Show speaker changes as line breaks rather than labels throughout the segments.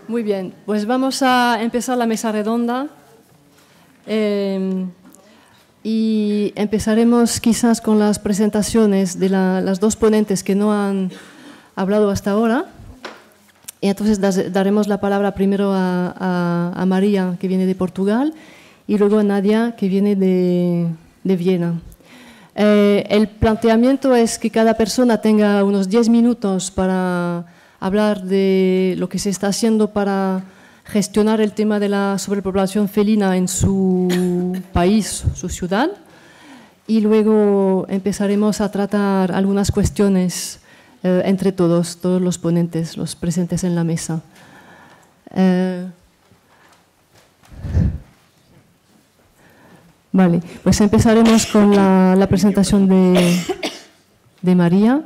Muy bien, pues vamos a empezar la mesa redonda y empezaremos quizás con las presentaciones de las dos ponentes que no han hablado hasta ahora. Y entonces daremos la palabra primero a María, que viene de Portugal, y luego a Nadia, que viene de Viena. El planteamiento es que cada persona tenga unos 10 minutos para hablar de lo que se está haciendo para gestionar el tema de la sobrepoblación felina en su país, su ciudad, y luego empezaremos a tratar algunas cuestiones entre todos los ponentes, los presentes en la mesa. Vale, pues empezaremos con la presentación de María.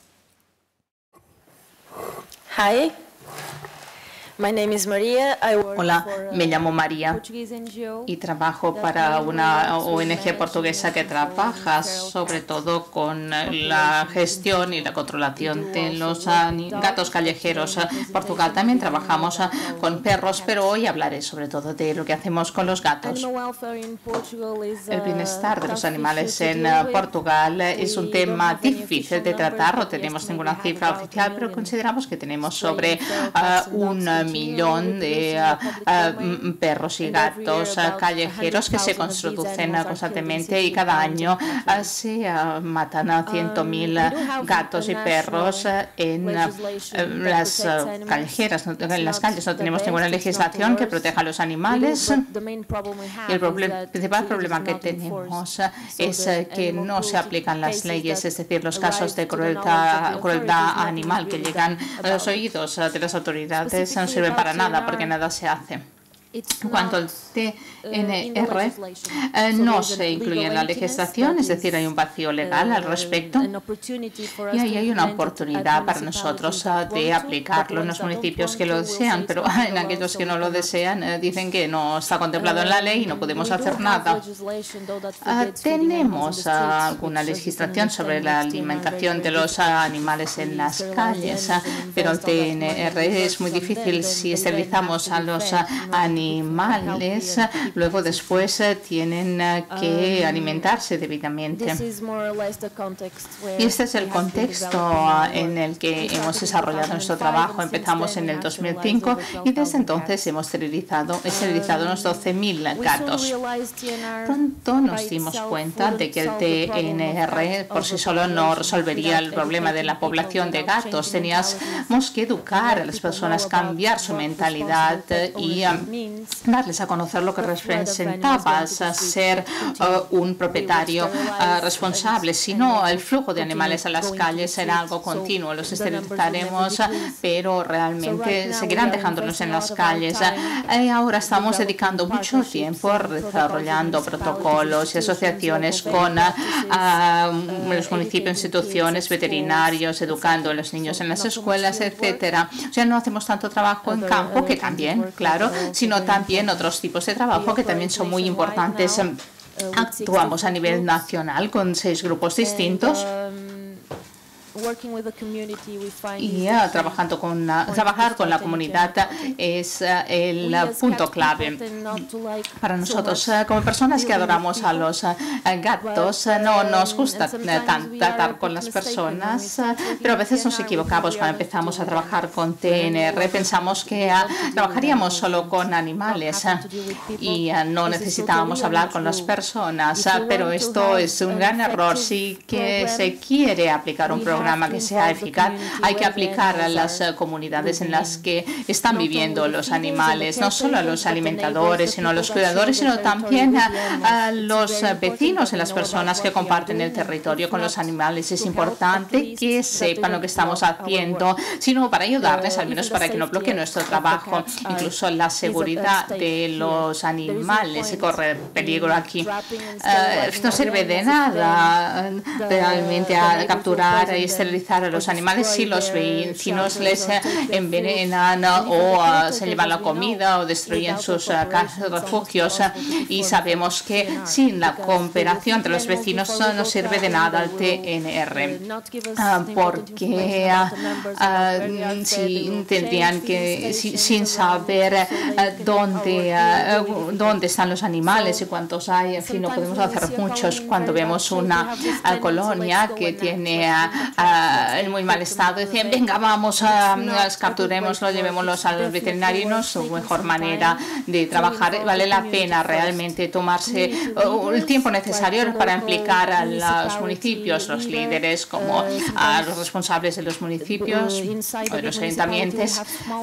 Hi, my name is Maria.
Hola, me llamo María y trabajo para una ONG portuguesa que trabaja sobre todo con la gestión y la controlación de los gatos callejeros. En Portugal también trabajamos con perros, pero hoy hablaré sobre todo de lo que hacemos con los gatos. El bienestar de los animales en Portugal es un tema difícil de tratar, no tenemos ninguna cifra oficial, pero consideramos que tenemos sobre 1 millón de perros y gatos callejeros que se reproducen constantemente y cada año se matan a 100.000 gatos y perros en las callejeras. En las calles no tenemos ninguna legislación que proteja a los animales y el principal problema que tenemos es que no se aplican las leyes, es decir, los casos de crueldad animal que llegan a los oídos de las autoridades no sirven para nada porque nada se hace. En cuanto al TNR, no se incluye en la legislación, es decir, hay un vacío legal al respecto y ahí hay una oportunidad para nosotros de aplicarlo en los municipios que lo desean, pero en aquellos que no lo desean dicen que no está contemplado en la ley y no podemos hacer nada. Tenemos alguna legislación sobre la alimentación de los animales en las calles, pero el TNR es muy difícil si esterilizamos a los animales. Luego después tienen que alimentarse debidamente. Y este es el contexto en el que hemos desarrollado nuestro trabajo. Empezamos en el 2005 y desde entonces hemos esterilizado unos 12.000 gatos. Pronto nos dimos cuenta de que el TNR por sí solo no resolvería el problema de la población de gatos. Teníamos que educar a las personas, cambiar su mentalidad y darles a conocer lo que representaba ser un propietario responsable. Si no, el flujo de animales a las calles será algo continuo. Los esterilizaremos, pero realmente seguirán dejándonos en las calles. Ahora estamos dedicando mucho tiempo desarrollando protocolos y asociaciones con los municipios, instituciones, veterinarios, educando a los niños en las escuelas, etcétera. O sea, no hacemos tanto trabajo en campo, que también, claro, sino también otros tipos de trabajo que también son muy importantes. Actuamos a nivel nacional con 6 grupos distintos. Y trabajar con la comunidad es el punto clave para nosotros. Como personas que adoramos a los gatos, no nos gusta tratar con las personas, pero a veces nos equivocamos cuando empezamos a trabajar con TNR. Pensamos que trabajaríamos solo con animales y no necesitábamos hablar con las personas, pero esto es un gran error. Sí que se quiere aplicar un programa que sea eficaz, hay que aplicar a las comunidades en las que están viviendo los animales, no solo a los alimentadores, sino a los cuidadores, sino también a los vecinos y las personas que comparten el territorio con los animales. Es importante que sepan lo que estamos haciendo, sino para ayudarles, al menos para que no bloqueen nuestro trabajo. Incluso la seguridad de los animales se corre peligro aquí. No sirve de nada realmente capturar y esterilizar a los animales si los vecinos les envenenan o se llevan la comida o destruyen sus refugios. Y sabemos que sin la cooperación entre los vecinos no sirve de nada el TNR, porque tendrían que, sin saber dónde están los animales y cuántos hay, en fin, no podemos hacer muchos. Cuando vemos una colonia que tiene en muy mal estado, decían, venga, vamos, los capturemos, llevémoslos al veterinario. No es su mejor manera de trabajar. Vale la pena realmente tomarse el tiempo necesario para implicar a los municipios, los líderes, como a los responsables de los municipios o de los ayuntamientos.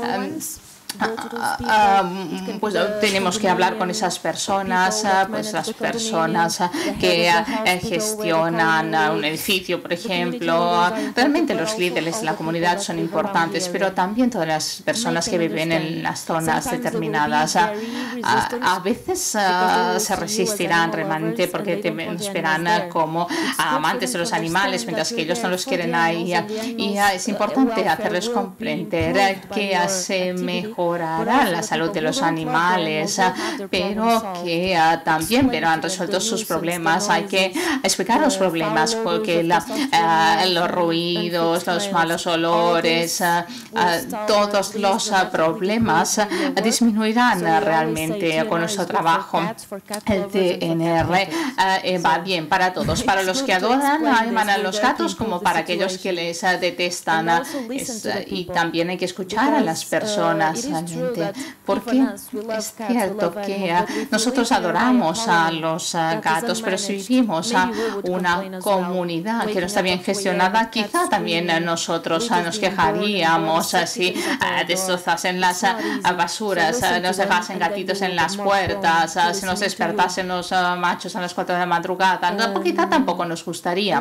Pues tenemos que hablar con esas personas, pues las personas que gestionan un edificio, por ejemplo. Realmente los líderes de la comunidad son importantes, pero también todas las personas que viven en las zonas determinadas. A veces se resistirán realmente porque esperan como amantes de los animales, mientras que ellos no los quieren ahí. Y es importante hacerles comprender que se mejorará la salud de los animales, pero que también verán resueltos sus problemas. Hay que explicar los problemas, porque los ruidos, los malos olores, todos los problemas disminuirán realmente con nuestro trabajo. El TNR va bien para todos, para los que adoran a los gatos como para aquellos que les detestan. Y también hay que escuchar a las personas, porque es cierto que nosotros adoramos a los gatos, pero si vivimos a una comunidad que no está bien gestionada, quizá también nosotros nos quejaríamos si destrozasen las basuras, nos dejasen gatitos en las puertas, si nos despertasen los machos a las 4 de la madrugada. Quizá tampoco nos gustaría.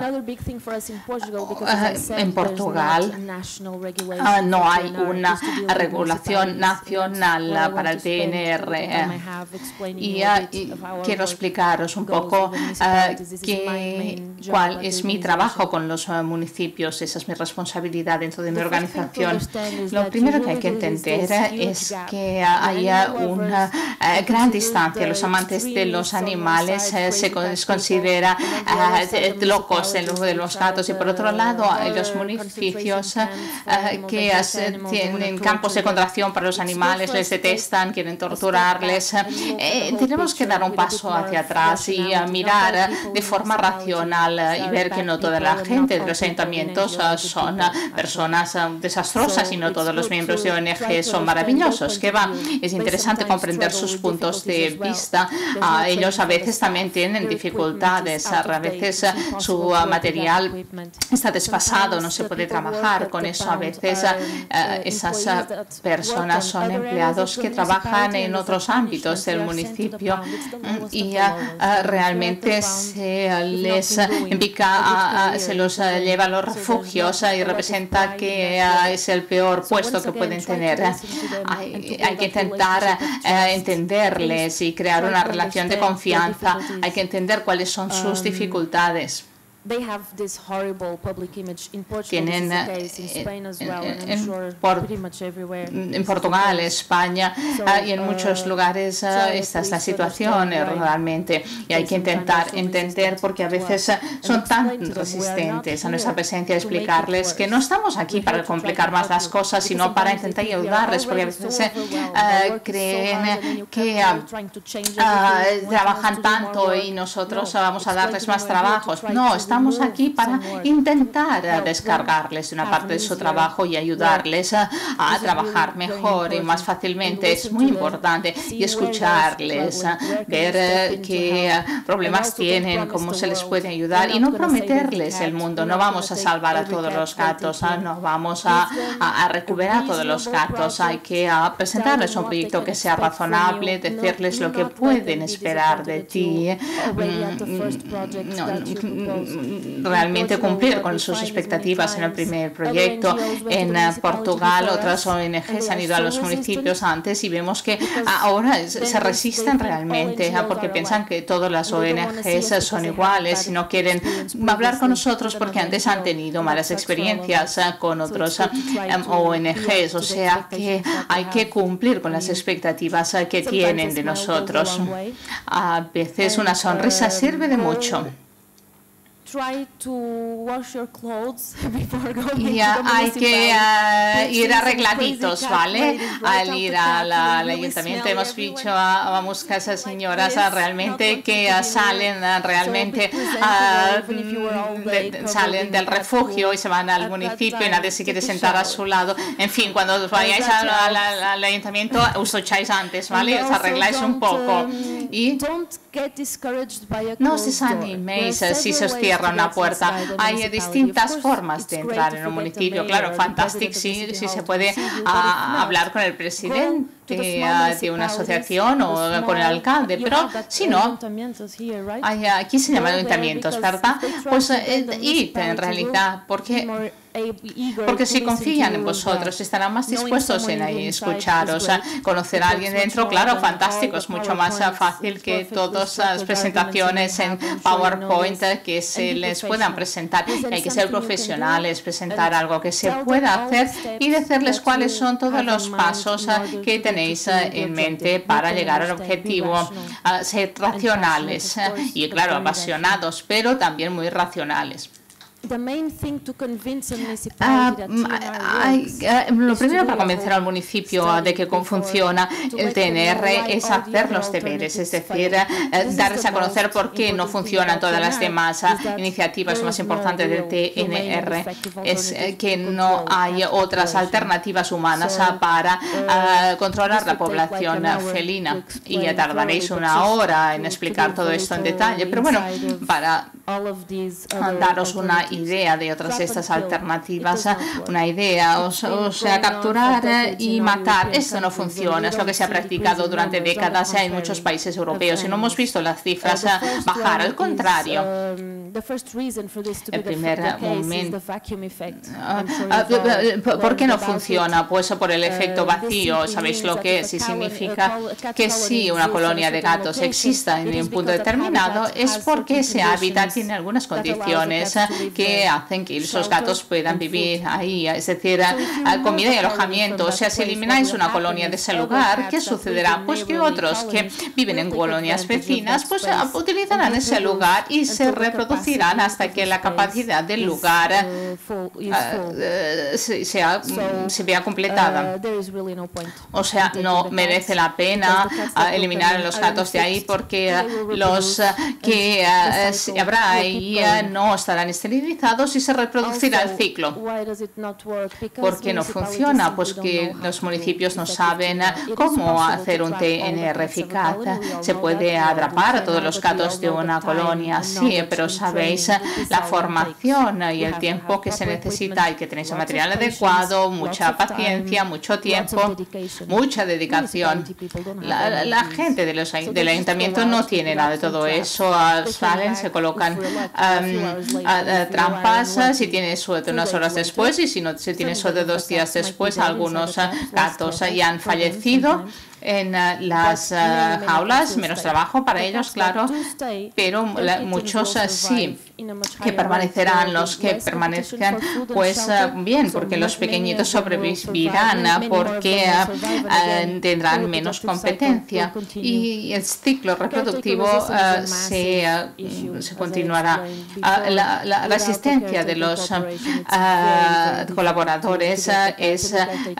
En Portugal no hay una regulación nacional para el TNR, y quiero explicaros un poco cuál es mi trabajo con los municipios. Esa es mi responsabilidad dentro de mi organización. Lo primero que hay que entender es que hay una gran distancia. Los amantes de los animales se considera locos de los gatos, y por otro lado hay los municipios que tienen campos de concentración para los animales, les detestan, quieren torturarles. Tenemos que dar un paso hacia atrás y mirar de forma racional y ver que no toda la gente de los ayuntamientos son personas desastrosas, y no todos los miembros de ONG son maravillosos. Es interesante comprender sus puntos de vista. Ellos a veces también tienen dificultades, a veces su material está desfasado, no se puede trabajar con eso. A veces esas personas son empleados que trabajan en otros ámbitos del municipio, y realmente se les se los lleva a los refugios, y representa que es el peor puesto que pueden tener. Hay que intentar entenderles y crear una relación de confianza. Hay que entender cuáles son sus dificultades. Tienen en Portugal, España y en muchos lugares esta es la situación realmente, y hay que intentar entender porque a veces son tan resistentes a nuestra presencia, explicarles que no estamos aquí para complicar más las cosas, sino para intentar ayudarles, porque a veces creen que trabajan tanto y nosotros vamos a darles más trabajos. No, estamos aquí para intentar descargarles una parte de su trabajo y ayudarles a trabajar mejor y más fácilmente. Es muy importante, y escucharles, ver qué problemas tienen, cómo se les puede ayudar, y no prometerles el mundo. No vamos a salvar a todos los gatos, no vamos a recuperar a todos los gatos. Hay que presentarles un proyecto que sea razonable, decirles lo que pueden esperar de ti. realmente cumplir con sus expectativas en el primer proyecto. En Portugal, otras ONGs han ido a los municipios antes y vemos que ahora se resisten realmente porque piensan que todas las ONGs son iguales y no quieren hablar con nosotros porque antes han tenido malas experiencias con otros ONGs. O sea que hay que cumplir con las expectativas que tienen de nosotros. A veces una sonrisa sirve de mucho. Y hay que ir arregladitos, ¿vale? Al ir al ayuntamiento hemos dicho a muchas señoras realmente que salen salen del refugio y se van al municipio y nadie se quiere sentar a su lado. En fin, cuando vayáis al ayuntamiento os ducháis antes, ¿vale? Os arregláis un poco. Y no os desaniméis si se os cierra una puerta. Hay distintas formas de entrar en un municipio. Claro, fantástico si se puede hablar con el presidente de una asociación o con el alcalde, pero si no, aquí se llaman ayuntamientos, ¿verdad? Pues id en realidad, porque si confían en vosotros, estarán más dispuestos en escucharos, conocer a alguien dentro. Claro, fantástico, es mucho más fácil que todas las presentaciones en PowerPoint que se les puedan presentar. Hay que ser profesionales, presentar algo que se pueda hacer y decirles cuáles son todos los pasos que tenéis en mente para llegar al objetivo. Ser racionales y, claro, apasionados, pero también muy racionales. Lo primero para convencer al municipio de que funciona el TNR es hacer los deberes, es decir, darles a conocer por qué no funcionan todas las demás iniciativas. Lo más importante del TNR es que no hay otras alternativas humanas para controlar la población felina. Y tardaréis una hora en explicar todo esto en detalle, pero bueno, para daros una idea de otras de estas alternativas, una idea, o sea, capturar y matar, esto no funciona, es lo que se ha practicado durante décadas en muchos países europeos y no hemos visto las cifras bajar, al contrario. El primer momento, ¿por qué no funciona? Pues por el efecto vacío. ¿Sabéis lo que sí significa? Que si una colonia de gatos exista en un punto determinado es porque ese hábitat tiene algunas condiciones que hacen que esos gatos puedan vivir ahí, es decir, comida y alojamiento. O sea, si elimináis una colonia de ese lugar, ¿qué sucederá? Pues que otros que viven en colonias vecinas pues utilizarán ese lugar y se reproducirán hasta que la capacidad del lugar se vea completada. O sea, no merece la pena eliminar a los gatos de ahí porque los que habrá ahí no estarán esterilizados y se reproducirá el ciclo. ¿Por qué no funciona? Pues que los municipios no saben cómo hacer un TNR eficaz. Se puede atrapar a todos los gatos de una colonia, sí, pero sabéis la formación y el tiempo que se necesita y que tenéis el material adecuado, mucha paciencia, mucho tiempo, mucha dedicación. La gente del ayuntamiento no tiene nada de todo eso. Salen, se colocan trampas, si tiene suerte unas horas después y si no se tiene suerte 2 días después. Algunos gatos ya han fallecido en las jaulas, menos trabajo para ellos, claro, pero muchos sí que permanecerán. Los que permanezcan, pues bien, porque los pequeñitos sobrevivirán, porque tendrán menos competencia y el ciclo reproductivo se continuará. La resistencia de los colaboradores es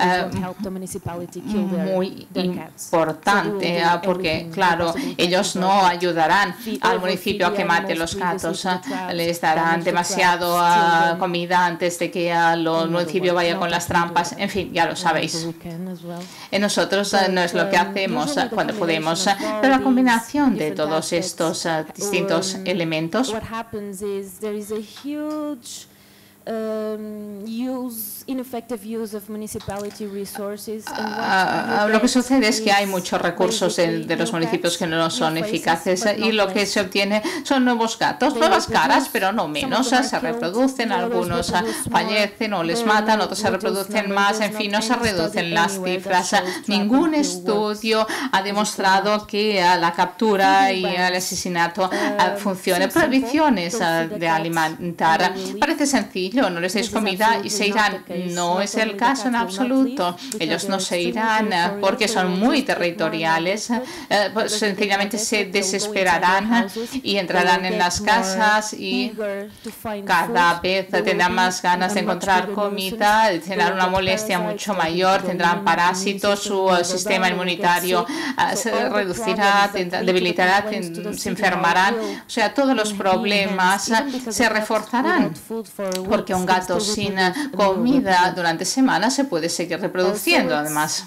muy importante porque, claro, ellos no ayudarán al municipio a que mate los gatos, les darán demasiado comida antes de que el municipio vaya con las trampas. En fin, ya lo sabéis. Nosotros no es lo que hacemos cuando podemos, pero la combinación de todos estos distintos elementos Lo que sucede es que hay muchos recursos de los municipios que no son eficaces y lo que se obtiene son nuevos gatos, nuevas caras, pero no menos. Se reproducen, algunos fallecen o les matan, otros se reproducen más, en fin, no se reducen las cifras. Ningún estudio ha demostrado que la captura y el asesinato funcione. Prohibiciones de alimentar. Parece sencillo, no les deis comida y se irán. No es el caso en absoluto. Ellos no se irán porque son muy territoriales. Pues sencillamente se desesperarán y entrarán en las casas y cada vez tendrán más ganas de encontrar comida, tendrán una molestia mucho mayor, tendrán parásitos, su sistema inmunitario se reducirá, debilitará, se enfermarán. O sea, todos los problemas se reforzarán porque un gato sin comida durante semanas se puede seguir reproduciendo, además.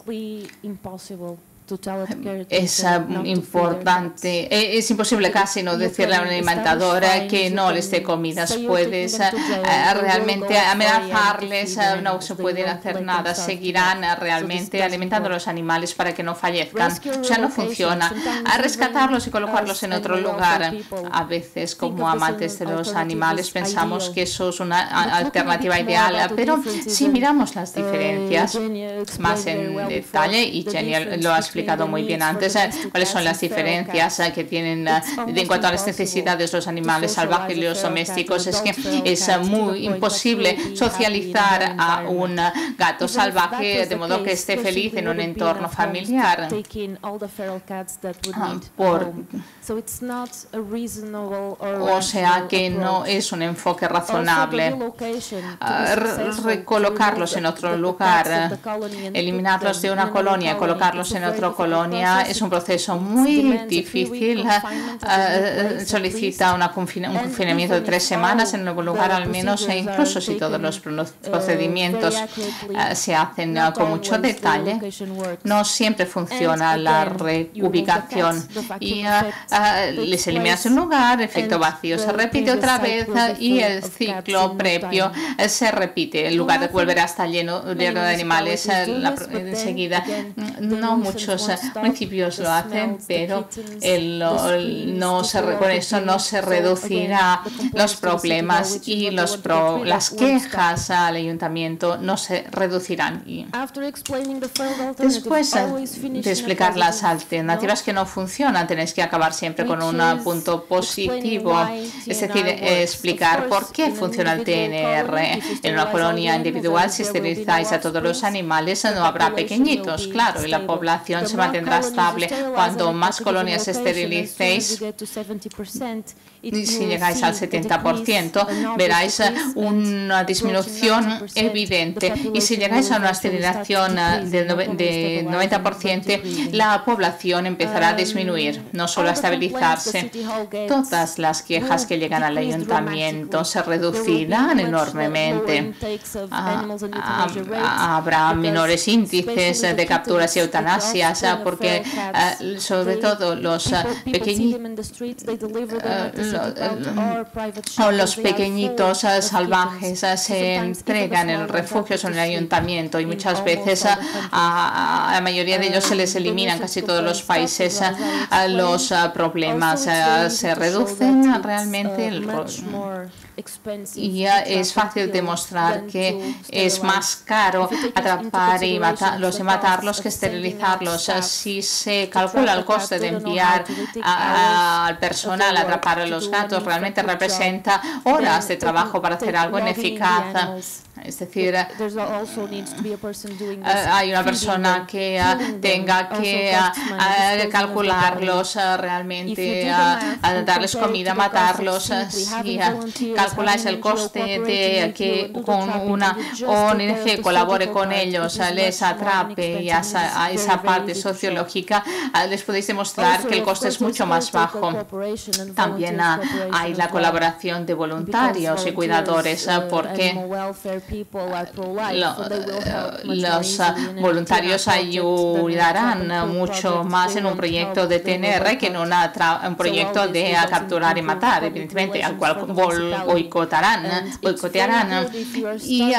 Es importante, es imposible casi no decirle a una alimentadora que no les dé comidas. Puedes realmente amenazarles, no se pueden hacer nada, seguirán realmente alimentando a los animales para que no fallezcan. O sea, no funciona. A rescatarlos y colocarlos en otro lugar. A veces, como amantes de los animales, pensamos que eso es una alternativa ideal, pero si miramos las diferencias más en detalle, y Jenny lo ha explicado muy bien antes, cuáles son las diferencias que tienen en cuanto a las necesidades de los animales salvajes y los domésticos. Es que es muy imposible socializar a un gato salvaje de modo que esté feliz en un entorno familiar. O sea que no es un enfoque razonable. Recolocarlos en otro lugar, eliminarlos de una colonia y colocarlos en otra colonia es un proceso muy difícil. Solicita un confinamiento de 3 semanas en un nuevo lugar al menos, e incluso si todos los procedimientos se hacen con mucho detalle, no siempre funciona la reubicación y les eliminas un lugar, efecto vacío se repite otra vez y el ciclo previo se repite. El lugar volverá a estar lleno de animales enseguida. No muchos municipios lo hacen, pero con eso no se reducirá los problemas y las quejas al ayuntamiento no se reducirán. Y después de explicar las alternativas que no funcionan, tenéis que acabar siempre con un punto positivo, es decir, explicar por qué funciona el TNR. En una colonia individual, si esterilizáis a todos los animales, no habrá pequeñitos, claro, y la población se mantendrá estable. Cuanto más colonias esterilicéis, y si llegáis al 70%, veráis una disminución evidente. Y si llegáis a una esterilización de 90%, la población empezará a disminuir, no solo a estabilizarse. Todas las quejas que llegan al ayuntamiento se reducirán enormemente. Habrá menores índices de capturas y eutanasias, porque sobre todo los pequeñitos salvajes se entregan en refugios o en el ayuntamiento y muchas veces a la mayoría de ellos se les eliminan. Casi todos los países los problemas se reducen realmente. Y es fácil demostrar que es más caro atrapar y matarlos que esterilizarlos. Si se calcula el coste de enviar al personal a atrapar a los gatos, realmente representa horas de trabajo para hacer algo ineficaz. Es decir, hay una persona que tenga que calcularlos realmente, darles comida, matarlos. Si calculáis el coste de que con una ONG colabore con ellos, les atrape y a esa parte sociológica, les podéis demostrar que el coste es mucho más bajo. También hay la colaboración de voluntarios y cuidadores, porque los voluntarios ayudarán mucho más en un proyecto de TNR que en un proyecto de capturar y matar, evidentemente, al cual boicotearán. Y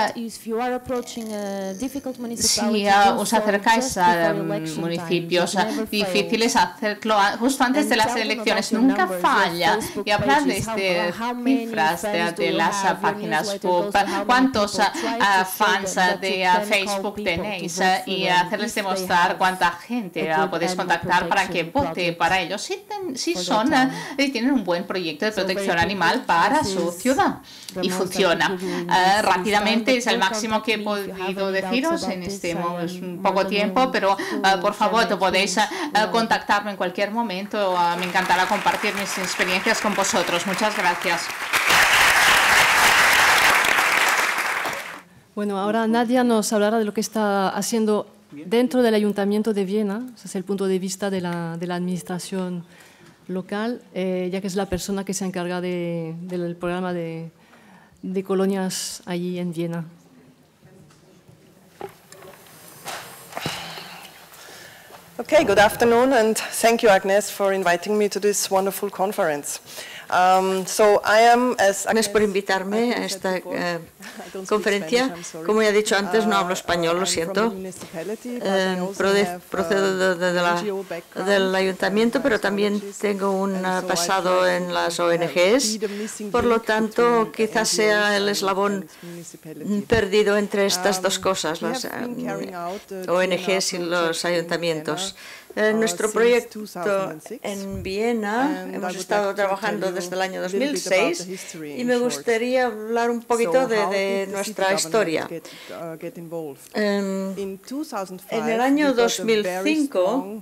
si os acercáis a municipios difíciles, hacerlo justo antes de las elecciones nunca falla. Y hablar de cifras de las páginas web, cuántos fans de Facebook tenéis y hacerles demostrar cuánta gente podéis contactar para que vote para ellos si tienen un buen proyecto de protección animal para su ciudad y funciona. Rápidamente es el máximo que he podido deciros en este poco tiempo, pero por favor podéis contactarme en cualquier momento. Me encantará compartir mis experiencias con vosotros. Muchas gracias.
Bueno, ahora Nadia nos hablará de lo que está haciendo dentro del Ayuntamiento de Viena, desde el punto de vista de la administración local, ya que es la persona que se encarga del programa de colonias allí en Viena.
Okay, good afternoon, and thank you, Agnes, for inviting me to this wonderful conference.
Gracias por invitarme a esta conferencia. Como ya he dicho antes, no hablo español, lo siento. Procedo del ayuntamiento, pero también tengo un pasado en las ONGs. Por lo tanto, quizás sea el eslabón perdido entre estas dos cosas, las ONGs y los ayuntamientos. Nuestro proyecto en Viena, hemos estado trabajando desde el año 2006 y me gustaría hablar un poquito de nuestra historia. En el año 2005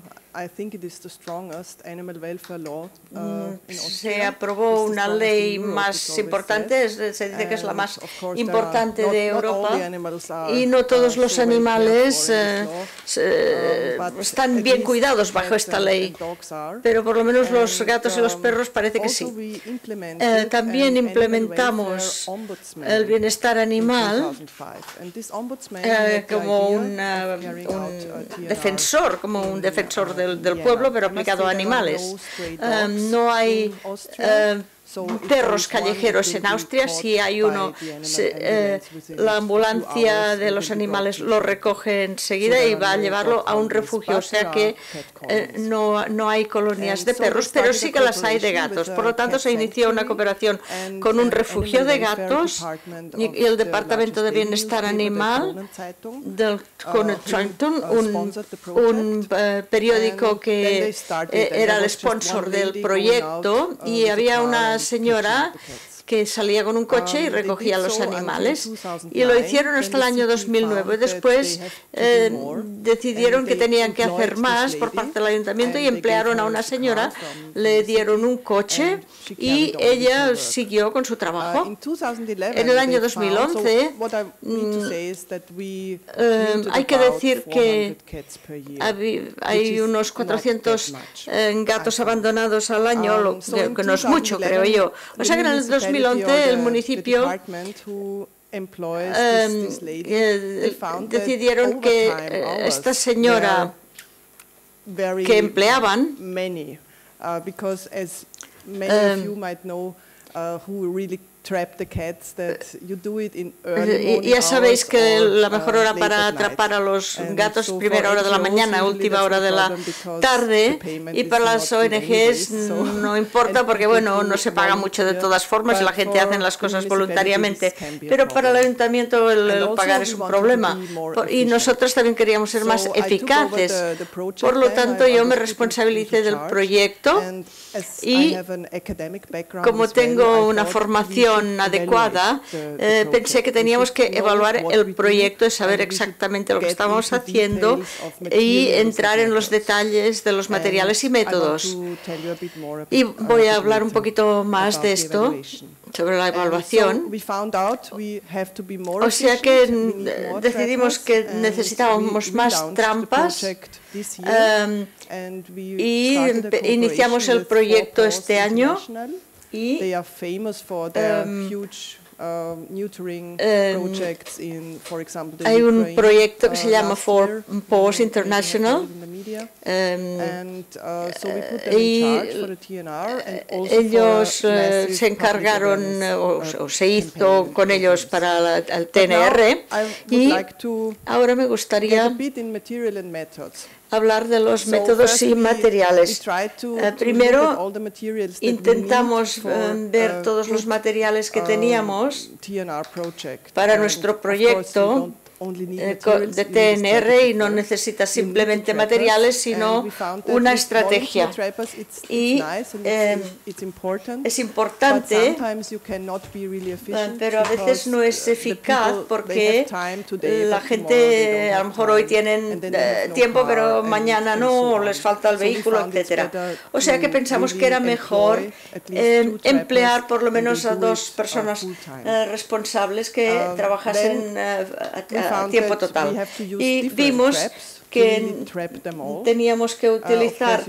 se aprobó una ley más importante, se dice que es la más importante de Europa, y no todos los animales están bien cuidados bajo esta ley, pero por lo menos los gatos y los perros parece que sí. También implementamos el bienestar animal como un defensor del pueblo, pero aplicado a animales. No hay perros callejeros en Austria. Si hay uno, la ambulancia de los animales lo recoge enseguida y va a llevarlo a un refugio, o sea que no hay colonias de perros, pero sí que las hay de gatos. Por lo tanto, se inició una cooperación con un refugio de gatos y el Departamento de Bienestar Animal del Koninklijke, un periódico que era el sponsor del proyecto, y había una señora que salía con un coche y recogía los animales, y lo hicieron hasta el año 2009. Después decidieron que tenían que hacer más por parte del ayuntamiento y emplearon a una señora, le dieron un coche y ella siguió con su trabajo. En el año 2011 hay que decir que hay unos 400 gatos abandonados al año, que no es mucho, creo yo. O sea que en el 2011 el municipio decidieron que esta señora que empleaban, ya sabéis que la mejor hora para atrapar a los gatos es primera hora de la mañana, última hora de la tarde, y para las ONGs no importa porque bueno, no se paga mucho de todas formas y la gente hace las cosas voluntariamente, pero para el ayuntamiento el pagar es un problema, y nosotros también queríamos ser más eficaces. Por lo tanto, yo me responsabilicé del proyecto y como tengo una formación adecuada, pensé que teníamos que evaluar el proyecto y saber exactamente lo que estábamos haciendo y entrar en los detalles de los materiales y métodos. Y voy a hablar un poquito más de esto, sobre la evaluación. O sea que decidimos que necesitábamos más trampas y iniciamos el proyecto este año. Y hay un proyecto que se llama For Paws International y ellos se encargaron o se hizo con ellos para el TNR y ahora me gustaría hablar de los métodos y materiales. Primero, intentamos ver todos los materiales que teníamos para nuestro proyecto de TNR y no necesita simplemente materiales, sino una estrategia. Y es importante, pero a veces no es eficaz porque la gente a lo mejor hoy tienen tiempo, pero mañana no, o les falta el vehículo, etc. O sea que pensamos que era mejor emplear por lo menos a 2 personas responsables que trabajasen a tiempo total. Y vimos que teníamos que utilizar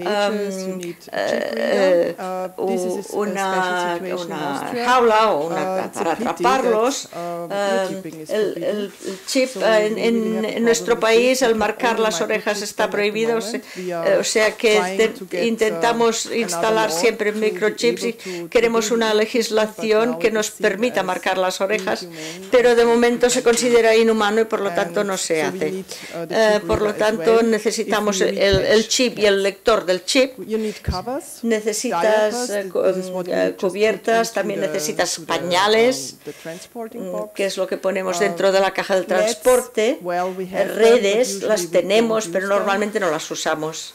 una jaula o para atraparlos. El chip en nuestro país, al marcar las orejas, está prohibido, o sea que intentamos instalar siempre microchips y queremos una legislación que nos permita marcar las orejas, pero de momento se considera inhumano y por lo tanto no se hace. Por lo tanto, necesitamos el chip y el lector del chip. Necesitas cubiertas, también necesitas pañales, que es lo que ponemos dentro de la caja del transporte. Redes las tenemos, pero normalmente no las usamos.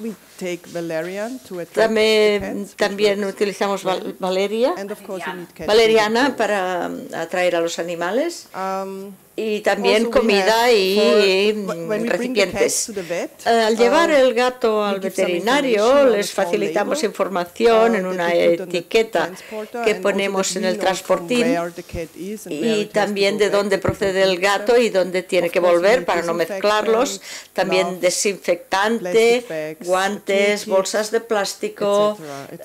También utilizamos valeriana para atraer a los animales. Y también comida y recipientes. Al llevar el gato al veterinario, les facilitamos información en una etiqueta que ponemos en el transportín y también de dónde procede el gato y dónde tiene que volver para no mezclarlos. También desinfectante, guantes, bolsas de plástico,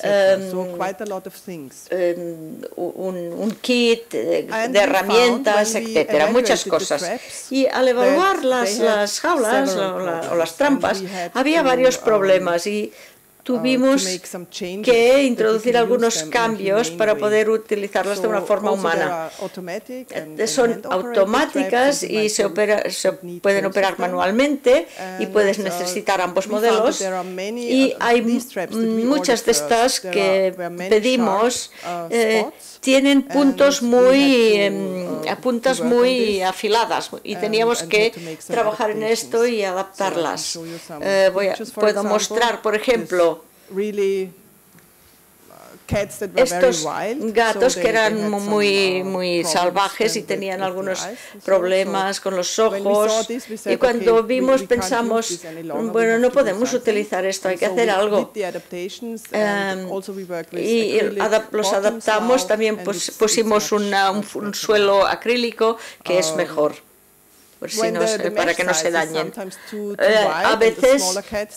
un kit de herramientas, etcétera, muchas cosas. Y al evaluar las jaulas o las trampas, había varios problemas y tuvimos que introducir algunos cambios para poder utilizarlas de una forma humana. Son automáticas y se pueden operar manualmente y puedes necesitar ambos modelos. Y hay muchas de estas que pedimos tienen puntas muy afiladas y teníamos que trabajar en esto y adaptarlas. Puedo mostrar, por ejemplo, estos gatos que eran muy salvajes y tenían algunos problemas con los ojos, y cuando vimos pensamos, bueno, no podemos utilizar esto, hay que hacer algo. Y los adaptamos, también pusimos un suelo acrílico que es mejor, para que no se dañen. A veces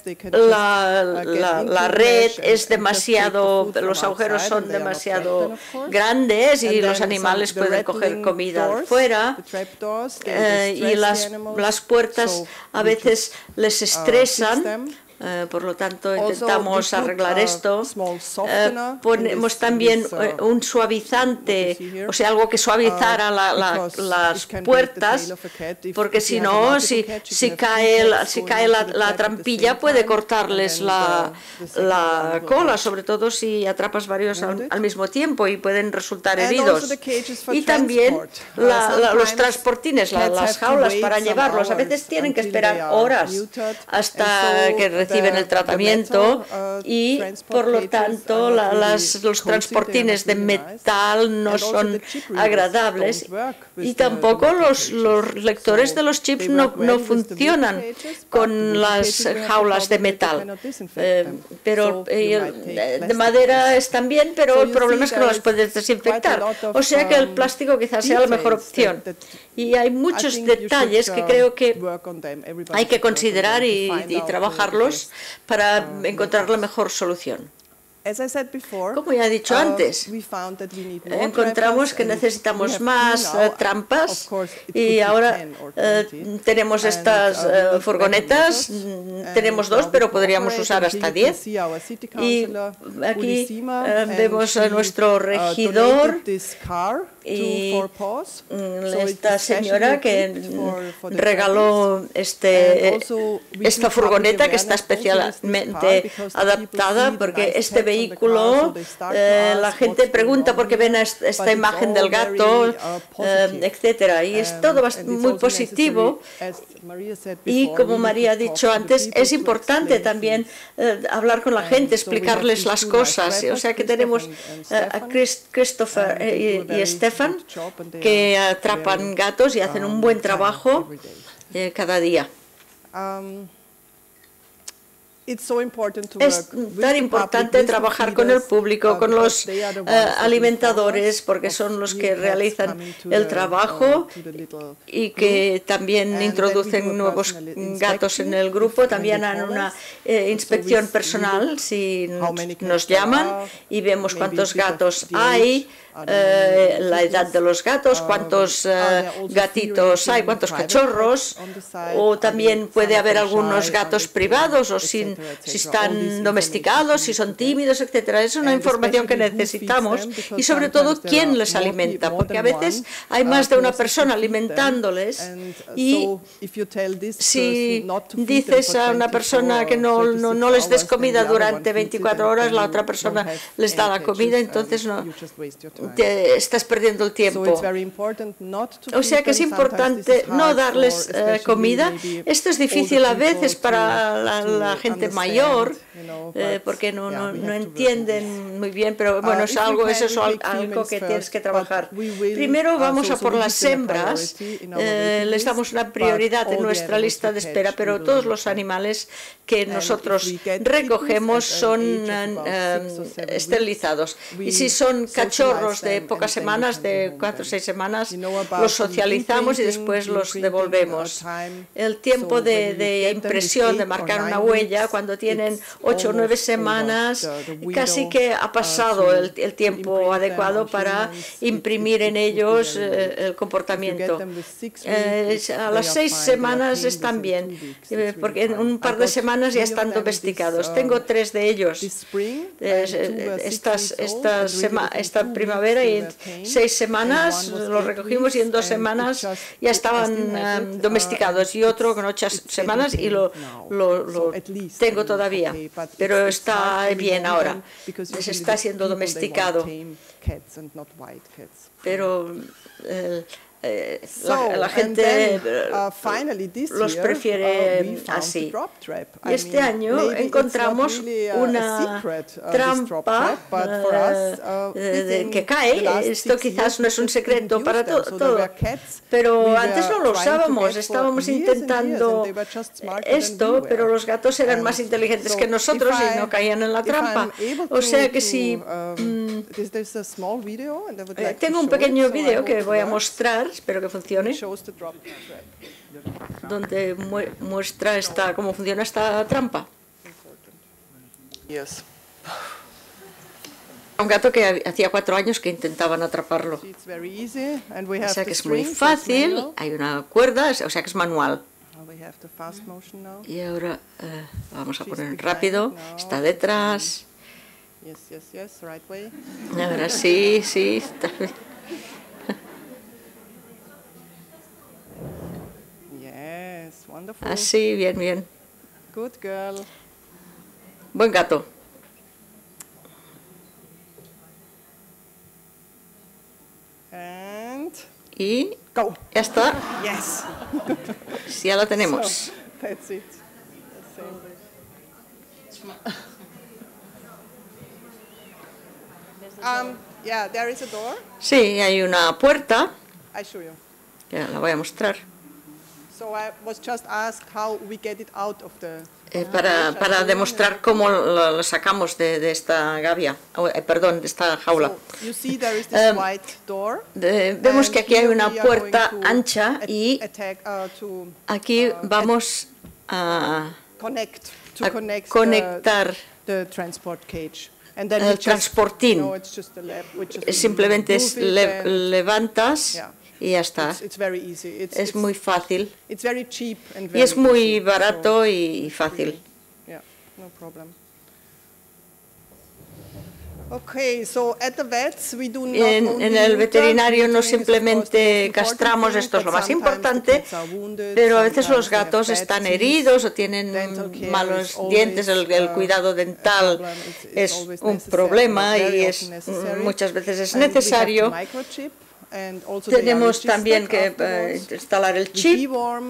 la red es demasiado, los agujeros son demasiado grandes y los animales pueden coger comida fuera, y las puertas a veces les estresan. Por lo tanto, intentamos arreglar esto. Ponemos también un suavizante, o sea, algo que suavizara las puertas, porque si no, si cae la trampilla, puede cortarles la cola, sobre todo si atrapas varios al mismo tiempo y pueden resultar heridos. Y también los transportines, las jaulas para llevarlos, a veces tienen que esperar horas hasta que reciben el tratamiento y por lo tanto los transportines de metal no son agradables y tampoco los lectores de los chips no funcionan con las jaulas de metal, pero de madera están bien, pero el problema es que no las puedes desinfectar, o sea que el plástico quizás sea la mejor opción. Y hay muchos detalles que creo que hay que considerar y trabajarlos para encontrar la mejor solución. Como ya he dicho antes, encontramos que necesitamos más trampas y ahora tenemos estas furgonetas, tenemos 2, pero podríamos usar hasta 10. Y aquí vemos a nuestro regidor y esta señora que regaló esta furgoneta que está especialmente adaptada porque este vehículo, la gente pregunta por qué ven esta imagen del gato, etcétera, y es todo muy positivo. Y como María ha dicho antes, es importante también hablar con la gente, explicarles las cosas. O sea que tenemos a Christopher y Stefan que atrapan gatos y hacen un buen trabajo cada día. Es tan importante trabajar con el público, con los alimentadores, porque son los que realizan el trabajo y que también introducen nuevos gatos en el grupo. También harán una inspección personal si nos llaman y vemos cuántos gatos hay, la edad de los gatos, cuántos gatitos hay, cuántos cachorros, o también puede haber algunos gatos privados o si están domesticados, si son tímidos, etcétera. Es una información que necesitamos y sobre todo quién les alimenta, porque a veces hay más de una persona alimentándoles y si dices a una persona que no les des comida durante 24 horas, la otra persona les da la comida, entonces no te estás perdiendo el tiempo. O sea que es importante no darles comida. Esto es difícil a veces para la gente mayor porque no entienden muy bien, pero bueno, eso es algo que tienes que trabajar. Primero vamos a por las hembras, les damos una prioridad en nuestra lista de espera, pero todos los animales que nosotros recogemos son esterilizados. Y si son cachorros de pocas semanas, de 4 o 6 semanas, los socializamos y después los devolvemos. El tiempo de impresión, de marcar una huella, cuando tienen 8 o 9 semanas, casi que ha pasado el tiempo adecuado para imprimir en ellos el comportamiento. A las 6 semanas están bien, porque en un par de semanas ya están domesticados. Tengo 3 de ellos esta primavera y en 6 semanas los recogimos y en 2 semanas ya estaban domesticados y otro con 8 semanas y lo tengo todavía, pero está bien ahora, se está siendo domesticado, pero la gente los prefiere así. Y este año encontramos una trampa que cae. Esto quizás no es un secreto para todo, pero antes no lo usábamos. Estábamos intentando esto, pero los gatos eran más inteligentes que nosotros y no caían en la trampa. O sea que si tengo un pequeño vídeo que voy a mostrar, espero que funcione, donde muestra cómo funciona esta trampa. Un gato que hacía 4 años que intentaban atraparlo. O sea que es muy fácil, hay una cuerda, o sea que es manual. Y ahora vamos a poner rápido, está detrás. Ahora sí, está bien. Así, bien. Buen gato. Y ya está. Sí, ya lo tenemos. Sí, hay una puerta. Ya la voy a mostrar. Para demostrar cómo lo sacamos de esta gavia, perdón, de esta jaula. Vemos que aquí hay una puerta ancha y aquí vamos a conectar el transportín. Simplemente levantas y ya está. Es muy fácil. Y es muy barato y fácil. En el veterinario no simplemente castramos, esto es lo más importante, pero a veces los gatos están heridos o tienen malos dientes, el cuidado dental es un problema y muchas veces es necesario. Tenemos también que instalar el chip,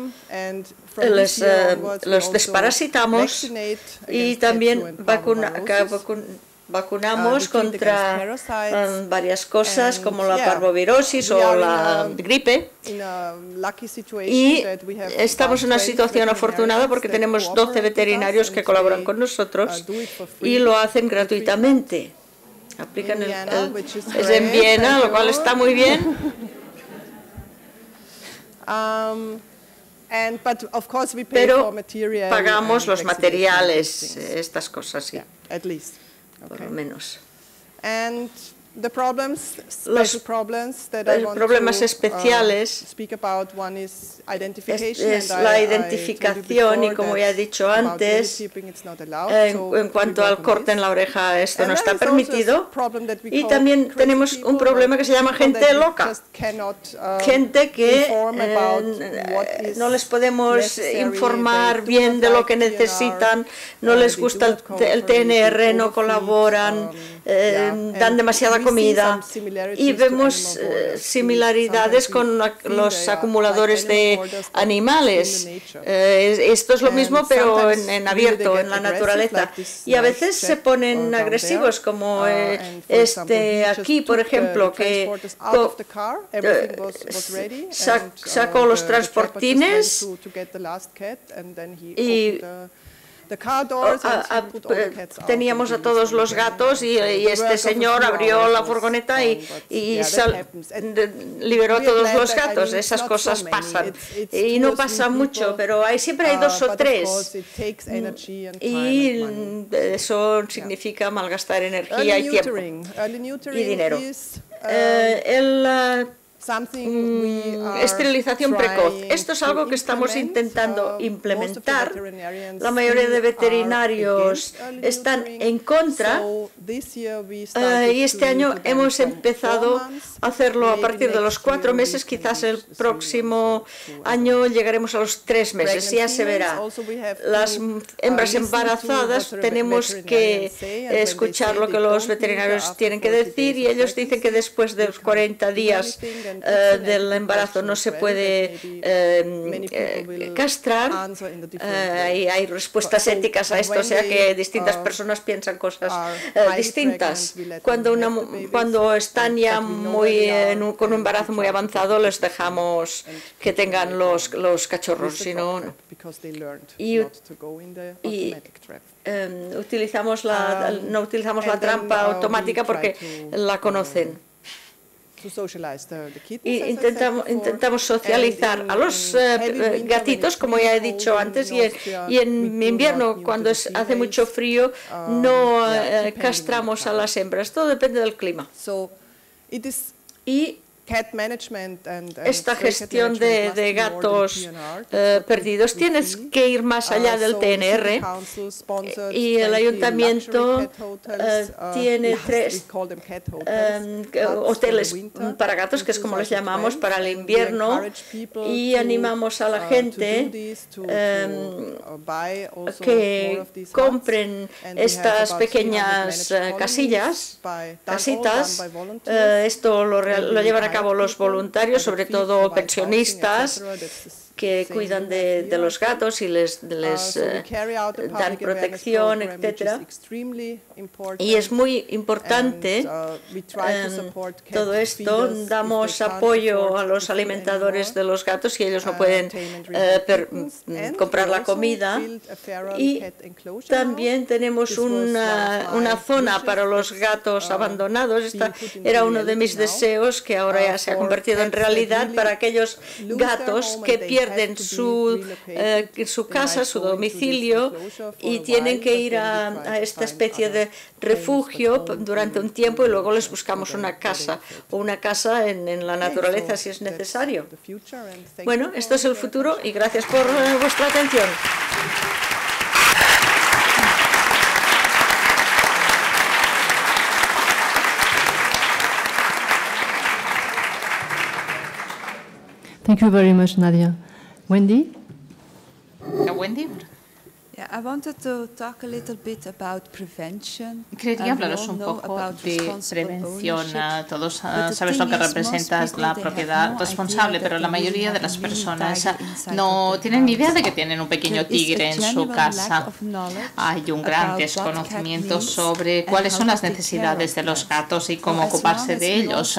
los desparasitamos y también vacunamos contra varias cosas como la parvovirosis o la gripe. Y estamos en una situación afortunada porque tenemos 12 veterinarios que colaboran con nosotros y lo hacen gratuitamente. Aplican es en Viena, lo cual está muy bien. Pero pagamos los materiales, estas cosas, sí. Por lo menos. Los problemas especiales es la identificación y, como ya he dicho antes, en cuanto al corte en la oreja, esto no está permitido. Y también tenemos un problema que se llama gente loca, gente que no les podemos informar bien de lo que necesitan, no les gusta el TNR, no colaboran, dan demasiada comida, y vemos similaridades con los acumuladores de animales. Esto es lo mismo, pero en abierto, en la naturaleza. Y a veces se ponen agresivos, como este aquí, por ejemplo, que sacó los transportines y teníamos a todos los gatos y este señor abrió la furgoneta y liberó a todos los gatos. Esas cosas pasan y no pasa mucho, pero siempre hay dos o tres y eso significa malgastar energía y tiempo y dinero. Esterilización precoz. Esto es algo que estamos intentando implementar. La mayoría de veterinarios están en contra y este año hemos empezado a hacerlo a partir de los 4 meses. Quizás el próximo año llegaremos a los 3 meses. Ya se verá. Las hembras embarazadas tenemos que escuchar lo que los veterinarios tienen que decir y ellos dicen que después de los 40 días del embarazo no se puede castrar. Hay respuestas éticas a esto, o sea que distintas personas piensan cosas distintas. Cuando están ya con un embarazo muy avanzado, les dejamos que tengan los cachorros, si no. No utilizamos la trampa automática porque la conocen. Y intentamos socializar a los gatitos, como ya he dicho antes, y en invierno, cuando hace mucho frío, no castramos a las hembras. Todo depende del clima. Y esta gestión de gatos perdidos tienes que ir más allá del TNR y el ayuntamiento tiene 3 hoteles para gatos, que es como les llamamos, para el invierno, y animamos a la gente que compren estas pequeñas casitas. Esto lo llevan a cabo los voluntarios, sobre todo pensionistas, que cuidan de los gatos y les dan protección, etc. Y es muy importante todo esto. Damos apoyo a los alimentadores de los gatos y ellos no pueden comprar la comida. Y también tenemos una zona para los gatos abandonados. Este era uno de mis deseos, que ahora ya se ha convertido en realidad, para aquellos gatos que pierden pierden su casa, su domicilio, y tienen que ir a esta especie de refugio durante un tiempo y luego les buscamos una casa o una casa en la naturaleza si es necesario. Bueno, esto es el futuro y gracias por vuestra atención.
Thank you very much, Nadia. Wendy?
Wendy.
I wanted to talk a little bit about prevention.
Quería hablaros un poco de prevención. Todos sabes lo que representa la propiedad responsable, pero la mayoría de las personas no tienen ni idea de que tienen un pequeño tigre en su casa. Hay un gran desconocimiento sobre cuáles son las necesidades de los gatos y cómo ocuparse de ellos.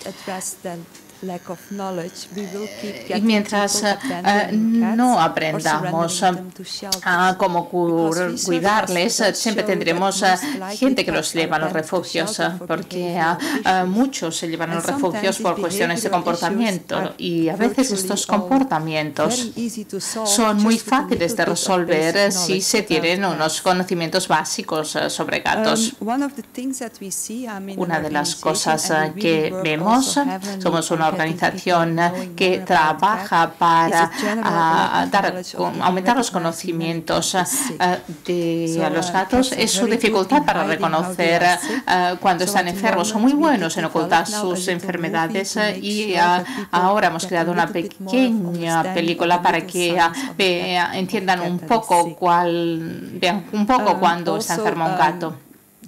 Y mientras no aprendamos a cómo cuidarles, siempre tendremos gente que los lleva a los refugios, porque muchos se llevan a los refugios por cuestiones de comportamiento, y a veces estos comportamientos son muy fáciles de resolver si se tienen unos conocimientos básicos sobre gatos. Una de las cosas que vemos, somos una organización que trabaja para aumentar los conocimientos de los gatos, es su dificultad para reconocer cuando están enfermos. Son muy buenos en ocultar sus enfermedades, y ahora hemos creado una pequeña película para que entiendan un poco vean un poco cuando está enfermo un gato.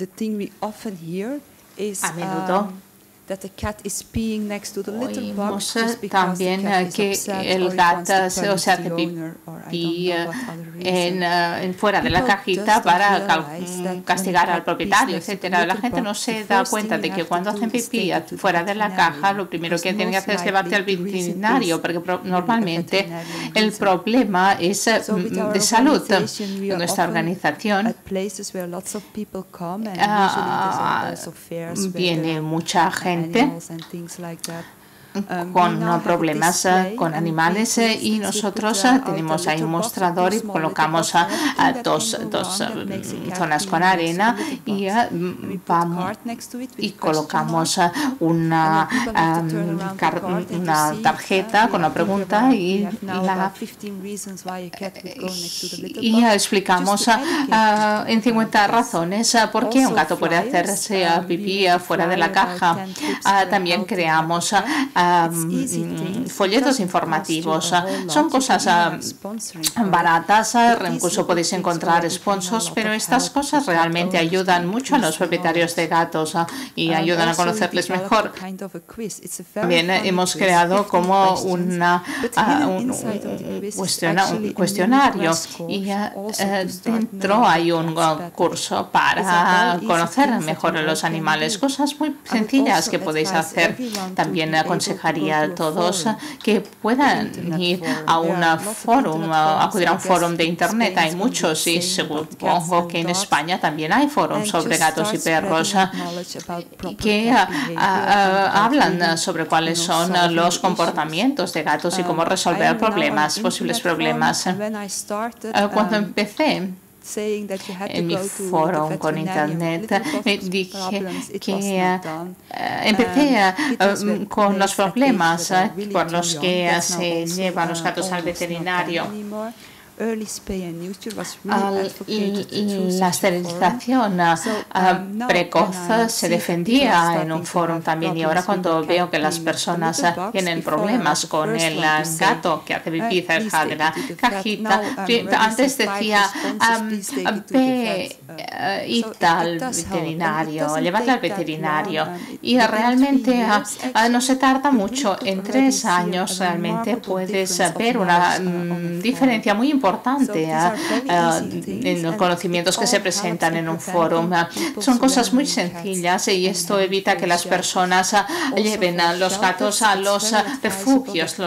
A menudo oímos también que el gato se hace pipí fuera de la cajita para castigar al propietario, etcétera. La gente no se da cuenta de que cuando hacen pipí fuera de la caja, lo primero que tienen que hacer es llevarte al veterinario, porque normalmente el problema es de salud. Nuestra organización viene mucha gente con problemas con animales, y nosotros tenemos ahí un mostrador y colocamos dos zonas con arena, y colocamos una tarjeta con una pregunta y explicamos en 50 razones por qué un gato puede hacerse pipí fuera de la caja. También creamos folletos informativos. Son cosas baratas, incluso podéis encontrar sponsors, pero estas cosas realmente ayudan mucho a los propietarios de gatos y ayudan a conocerles mejor. También hemos creado como un cuestionario, y dentro hay un curso para conocer mejor a los animales. Cosas muy sencillas que podéis hacer. También aconsejaría a todos que puedan ir a un foro, acudir a un foro de internet. Hay muchos, y supongo que en España también hay foros sobre gatos y perros que hablan sobre cuáles son los comportamientos de gatos y cómo resolver posibles problemas. Cuando empecé en mi foro con internet, dije que empecé con los problemas por los que se llevan los gatos al veterinario. La esterilización precoz se defendía en un foro también, y ahora cuando veo que las personas tienen problemas con el gato que hace pipí cerca de la cajita, antes decía ve al veterinario, llevarla al veterinario, y realmente no se tarda mucho. En 3 años realmente puedes ver una diferencia muy importante en los conocimientos que se presentan en un foro. Son cosas muy sencillas, y esto evita que las personas lleven a los gatos a los refugios.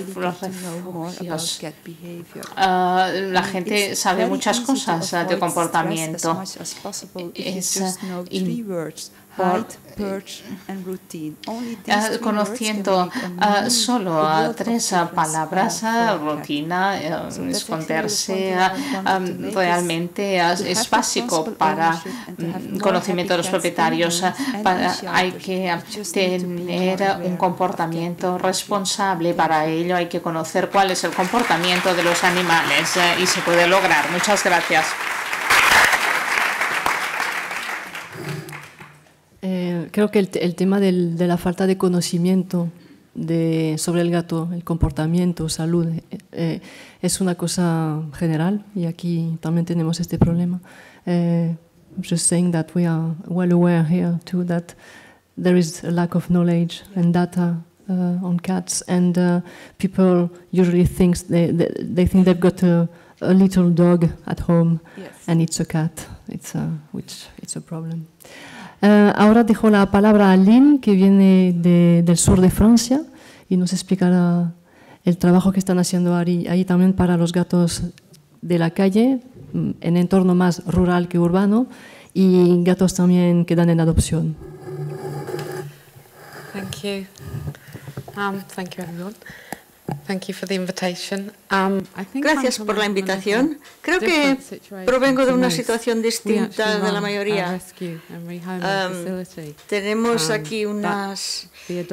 La gente sabe muchas cosas de comportamiento. conociendo solo 3 palabras, rutina, esconderse, realmente es básico para conocimiento de los propietarios. Hay que tener un comportamiento responsable. Para ello hay que conocer cuál es el comportamiento de los animales y se puede lograr. Muchas gracias.
Creo que el tema de la falta de conocimiento sobre el gato, el comportamiento, salud, es una cosa general y aquí también tenemos este problema. Just saying that we are well aware here too that there is a lack of knowledge and data on cats, and people usually think they think they've got a little dog at home, and it's a cat. It's a problem. Ahora dejo la palabra a Lynn, que viene del sur de Francia y nos explicará el trabajo que están haciendo ahí también para los gatos de la calle, en entorno más rural que urbano, y gatos también que dan en adopción.
Thank you. Thank you, everyone. Thank you for the invitation.
Gracias por la invitación. Creo que provengo de una situación distinta de la mayoría. Tenemos aquí unas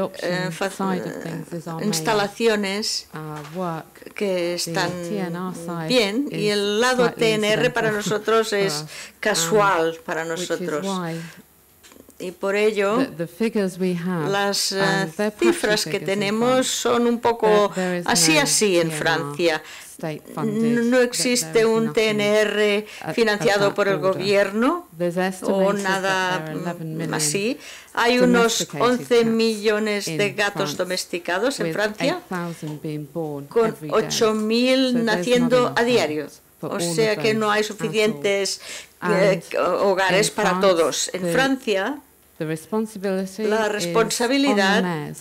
instalaciones que están bien y el lado TNR para nosotros es casual para nosotros. Y por ello, las cifras que tenemos son un poco así en Francia. No existe un TNR financiado por el gobierno o nada así. Hay unos 11 millones de gatos domesticados en Francia, con 8.000 naciendo a diario. O sea que no hay suficientes hogares para todos. En Francia, la responsabilidad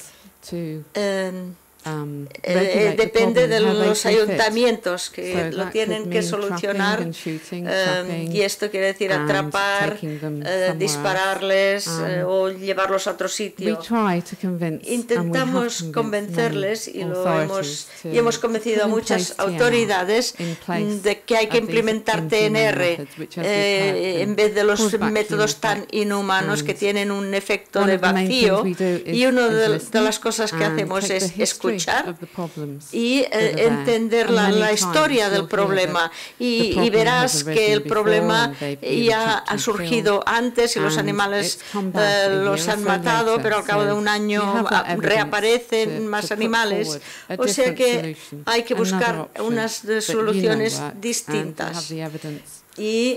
depende de los ayuntamientos que lo tienen que solucionar, y esto quiere decir atrapar, dispararles o llevarlos a otro sitio. Intentamos convencerles y hemos convencido a muchas autoridades de que hay que implementar TNR en vez de los métodos tan inhumanos que tienen un efecto de vacío, y una de las cosas que hacemos es escuchar y entender la historia del problema, y verás que el problema ya ha surgido antes y los animales los han matado, pero al cabo de un año reaparecen más animales, o sea que hay que buscar unas soluciones distintas. Y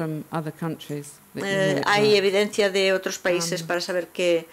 hay evidencia de otros países para saber que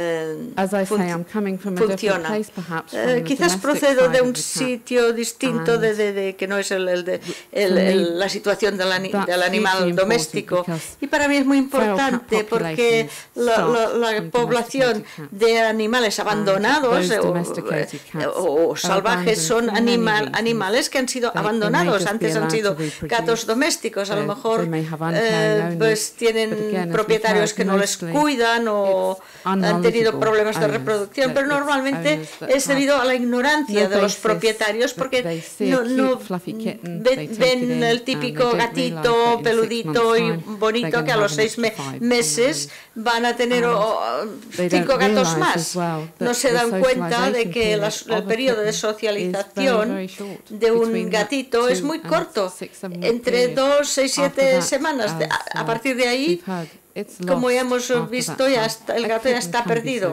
funciona. Quizás procedo de un sitio distinto que no es la situación del animal doméstico, y para mí es muy importante porque la población de animales abandonados o salvajes son animales que han sido abandonados. Antes han sido gatos domésticos, a lo mejor pues tienen propietarios que no les cuidan o han tenido problemas de reproducción, pero normalmente es debido a la ignorancia de los propietarios, porque no ven el típico gatito peludito y bonito que a los 6 meses van a tener 5 gatos más. No se dan cuenta de que el periodo de socialización de un gatito es muy corto, entre 2, 6, 7 semanas. A partir de ahí, como ya hemos visto, el gato ya está perdido.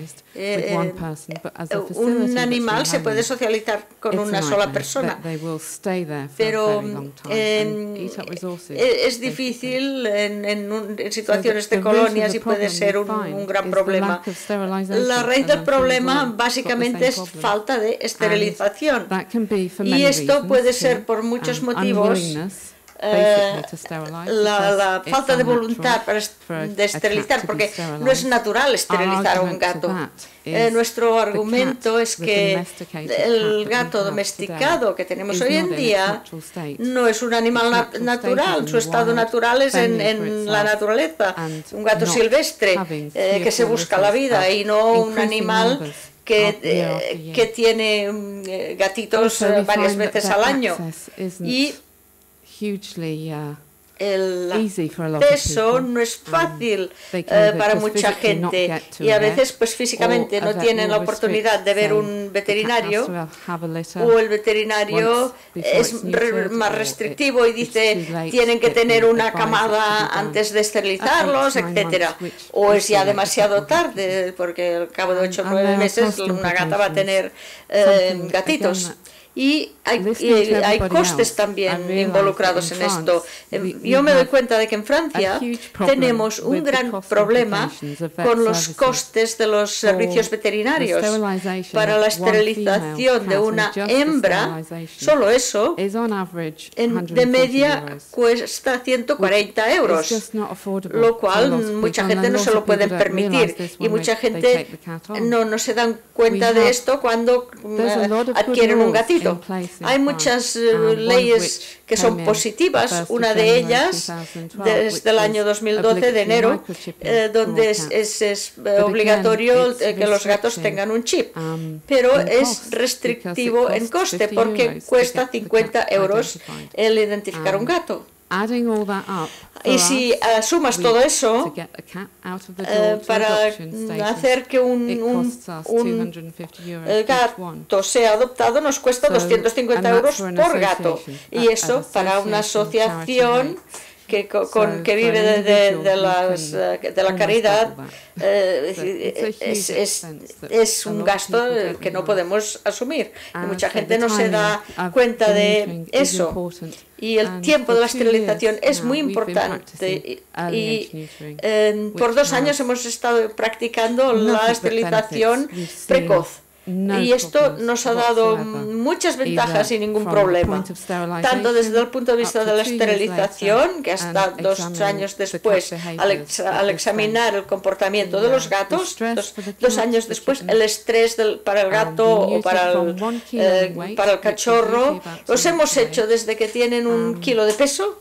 Un animal se puede socializar con una sola persona, pero es difícil en situaciones de colonias y puede ser un gran problema. La raíz del problema básicamente es falta de esterilización, y esto puede ser por muchos motivos. la falta de voluntad de esterilizar, porque no es natural esterilizar a un gato. Nuestro argumento es que el gato domesticado que tenemos hoy en día no es un animal natural, su estado natural es en la naturaleza, un gato silvestre que se busca la vida y no un animal que tiene gatitos varias veces al año. Y el acceso no es fácil para mucha gente y a veces pues físicamente no tienen la oportunidad de ver un veterinario o el veterinario es más restrictivo y dice tienen que tener una camada antes de esterilizarlos, etcétera, o es ya demasiado tarde porque al cabo de 8 o 9 meses una gata va a tener gatitos. Y hay costes también involucrados en esto. Yo me doy cuenta de que en Francia tenemos un gran problema con los costes de los servicios veterinarios. Para la esterilización de una hembra, solo eso, de media cuesta 140 euros, lo cual mucha gente no se lo puede permitir. Y mucha gente no se dan cuenta de esto cuando adquieren un gatito. Hay muchas leyes que son positivas, una de ellas desde el año 2012 de enero, donde es obligatorio que los gatos tengan un chip, pero es restrictivo en coste porque cuesta 50 euros el identificar un gato. Y si sumas todo eso, para hacer que un gato sea adoptado nos cuesta 250 euros por gato. Y eso para una asociación que vive de la caridad es un gasto que no podemos asumir. Y mucha gente no se da cuenta de eso. Y el tiempo de la esterilización es muy importante. Y por 2 años hemos estado practicando la esterilización precoz. Y esto nos ha dado muchas ventajas sin ningún problema, tanto desde el punto de vista de la esterilización, que hasta 2 años después, al examinar el comportamiento de los gatos, 2 años después, el estrés para el gato o para el cachorro, los hemos hecho desde que tienen 1 kilo de peso.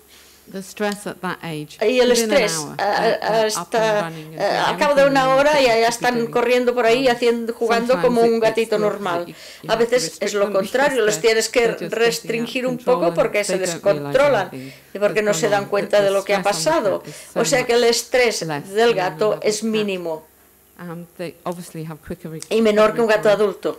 Y el estrés hasta al cabo de 1 hora ya están corriendo por ahí jugando como un gatito normal. A veces es lo contrario, los tienes que restringir un poco porque se descontrolan y porque no se dan cuenta de lo que ha pasado. O sea que el estrés del gato es mínimo y menor que un gato adulto.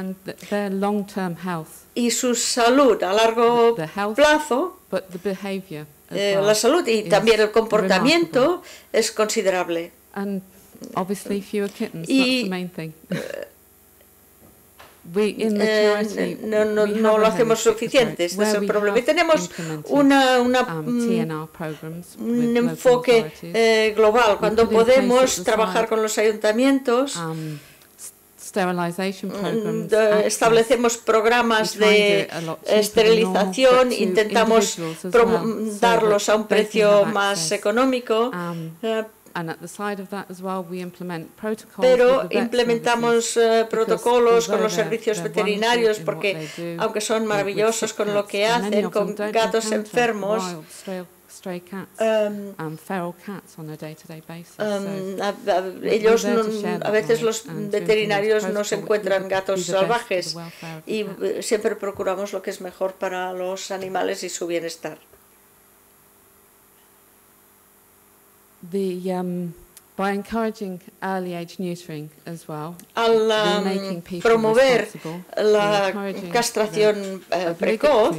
Y su salud a largo plazo, la salud y también el comportamiento es considerable. Y no lo hacemos suficiente, este es el problema. Y tenemos un enfoque global cuando podemos trabajar con los ayuntamientos. Establecemos programas de esterilización, intentamos darlos a un precio más económico, pero implementamos protocolos con los servicios veterinarios porque, aunque son maravillosos con lo que hacen, con gatos enfermos, ellos a veces los veterinarios no se encuentran gatos salvajes y siempre procuramos lo que es mejor para los animales y su bienestar. Al promover la castración precoz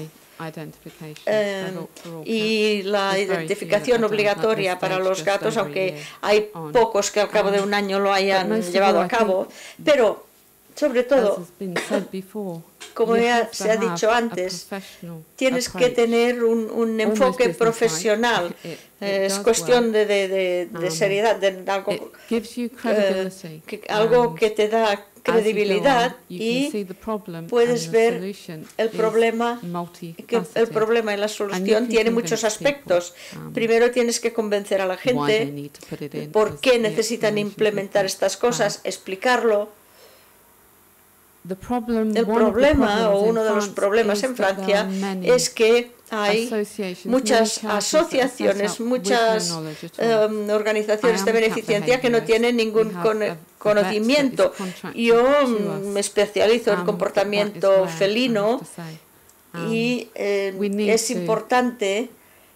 y la identificación obligatoria para los gatos, aunque hay pocos que al cabo de 1 año lo hayan llevado a cabo, pero sobre todo, como ya se ha dicho antes, tienes que tener un enfoque profesional. Es cuestión de seriedad, de algo que credibilidad y puedes ver el problema y la solución tiene muchos aspectos. Primero tienes que convencer a la gente por qué necesitan implementar estas cosas, explicarlo. El problema, o uno de los problemas en Francia, es que hay muchas asociaciones, muchas organizaciones de beneficencia que no tienen ningún conocimiento. Yo me especializo en comportamiento felino y es importante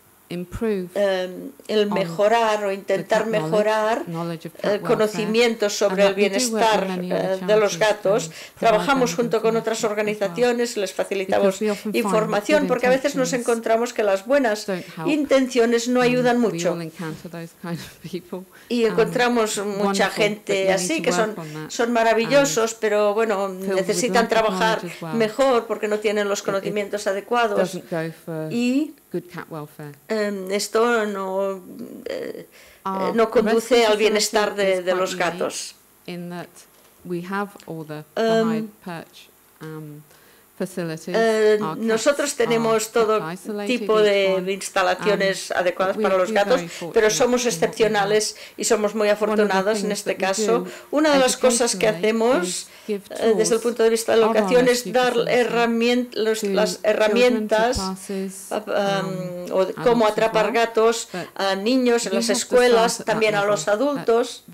el mejorar o intentar mejorar conocimientos sobre el bienestar de los gatos. Trabajamos junto con otras organizaciones, les facilitamos información porque a veces nos encontramos que las buenas intenciones no ayudan mucho y encontramos mucha gente así que son maravillosos, pero bueno, necesitan trabajar mejor porque no tienen los conocimientos adecuados y esto no conduce al bienestar de los gatos. Nosotros tenemos todo tipo de instalaciones adecuadas para los gatos, pero somos excepcionales y somos muy afortunados en este caso. Una de las cosas que hacemos desde el punto de vista de la educación es dar las herramientas o cómo atrapar gatos a niños en las escuelas, también a los adultos.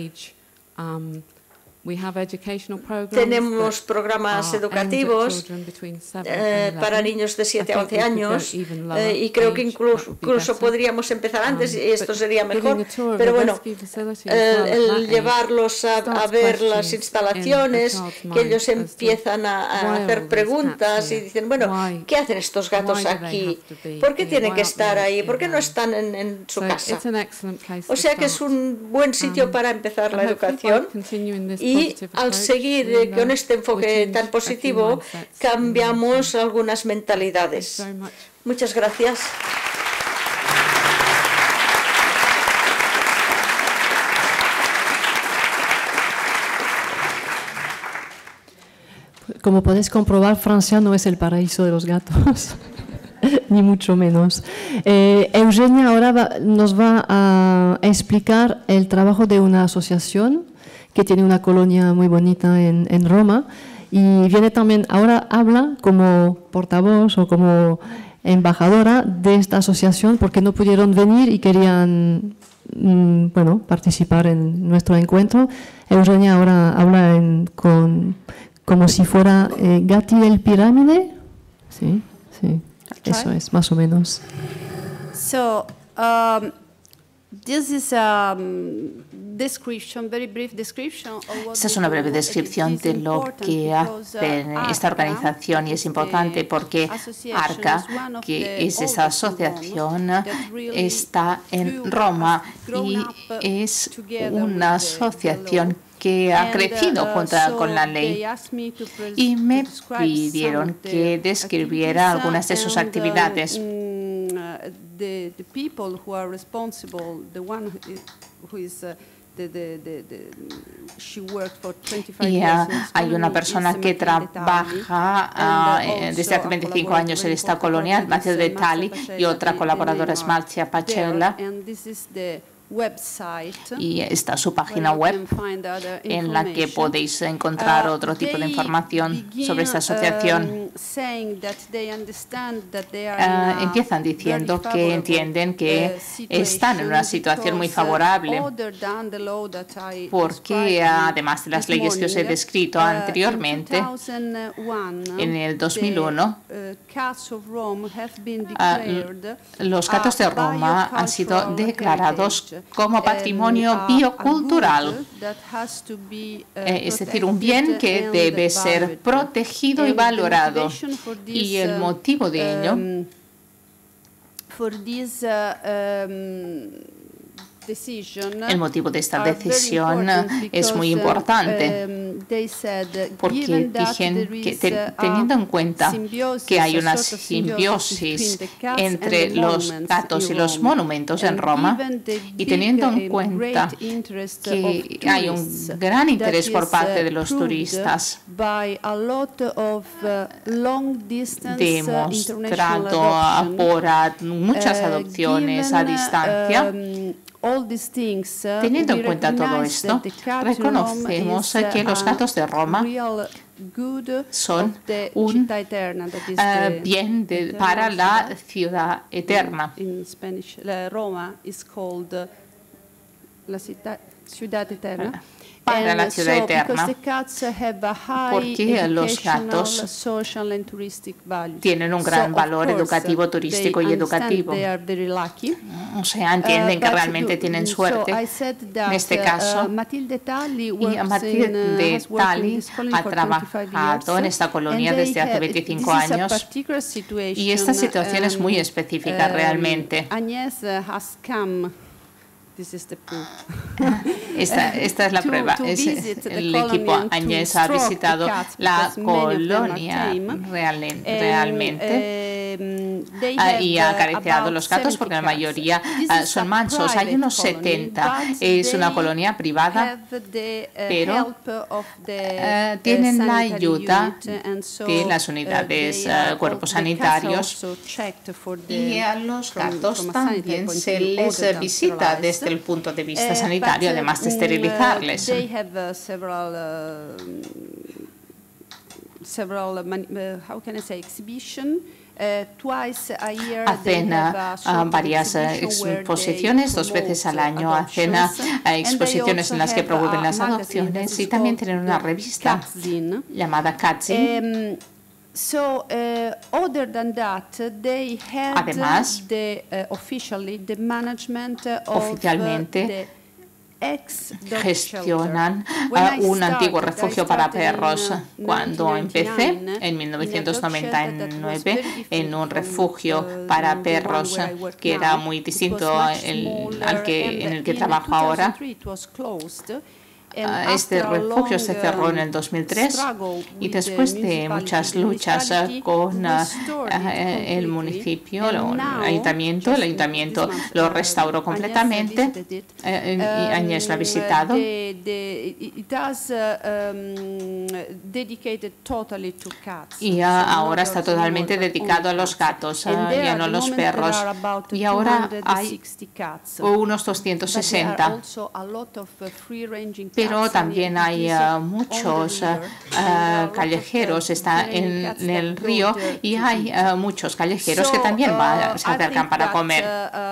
Tenemos programas educativos para niños de 7 a 11 años y creo que incluso podríamos empezar antes y esto sería mejor, pero bueno, el llevarlos a ver las instalaciones, que ellos empiezan a hacer preguntas y dicen, bueno, ¿qué hacen estos gatos aquí? ¿Por qué tienen que estar ahí? ¿Por qué no están en su casa? O sea que es un buen sitio para empezar la educación. Y al seguir con este enfoque tan positivo, cambiamos algunas mentalidades. Muchas gracias.
Como podéis comprobar, Francia no es el paraíso de los gatos, ni mucho menos. Eugenia ahora nos va a explicar el trabajo de una asociación que tiene una colonia muy bonita en Roma y viene también, ahora habla como portavoz o como embajadora de esta asociación porque no pudieron venir y querían participar en nuestro encuentro. Eugenia ahora habla como si fuera Gatti del Pirámide. Sí, eso es, más o menos.
This is
Esta es una breve descripción de lo que hace esta organización y es importante porque ARCA, que es esta asociación, está en Roma y es una asociación que ha crecido junto con la ley y me pidieron que describiera algunas de sus actividades.
The people who are responsible, the one who is she worked for 25 years.
Hay una persona que trabaja desde hace 25 años en esta colonia, Mateo de Tali, y otra colaboradora es Marcia Pacella. Y está su página web en la que podéis encontrar otro tipo de información sobre esta asociación. Empiezan diciendo que entienden que están en una situación muy favorable porque además de las leyes que os he descrito anteriormente, en el 2001 los gatos de Roma han sido declarados como patrimonio biocultural, es decir, un bien que debe ser protegido y valorado. Y el motivo de ello El motivo de esta decisión es muy importante porque dicen que teniendo en cuenta que hay una simbiosis entre los gatos y los monumentos en Roma y teniendo en cuenta que hay un gran interés por parte de los turistas demostrado por muchas adopciones a distancia. Teniendo en cuenta todo esto, reconocemos que los gatos de Roma son un bien para la ciudad eterna. Para la ciudad eterna, porque los gatos tienen un gran valor educativo, turístico y educativo. O sea, entienden que realmente tienen suerte. En este caso, Matilde Tali ha trabajado en esta colonia desde hace 25 años y esta situación es muy específica realmente. Esta es la prueba. El equipo Agnès ha visitado la colonia realmente y ha acariciado los gatos porque la mayoría son mansos. Hay unos 70. Es una colonia privada, pero tienen la ayuda de las unidades cuerpos sanitarios y a los gatos también se les visita desde el punto de vista sanitario, además de esterilizarles. Hacen varias exposiciones, 2 veces al año hacen exposiciones en las que promueven las adopciones y también tienen una revista llamada Catzin. Además, oficialmente gestionan un antiguo refugio para perros. Cuando empecé, en 1999, en un refugio para perros que era muy distinto en el que trabajo ahora, este refugio se cerró en el 2003 y después de muchas luchas con el municipio, el ayuntamiento lo restauró completamente y Agnès lo ha visitado. Y ahora está totalmente dedicado a los gatos, ya no a los perros. Y ahora hay unos 260. Pero también hay muchos callejeros, está en el río y hay muchos callejeros que también se acercan para comer.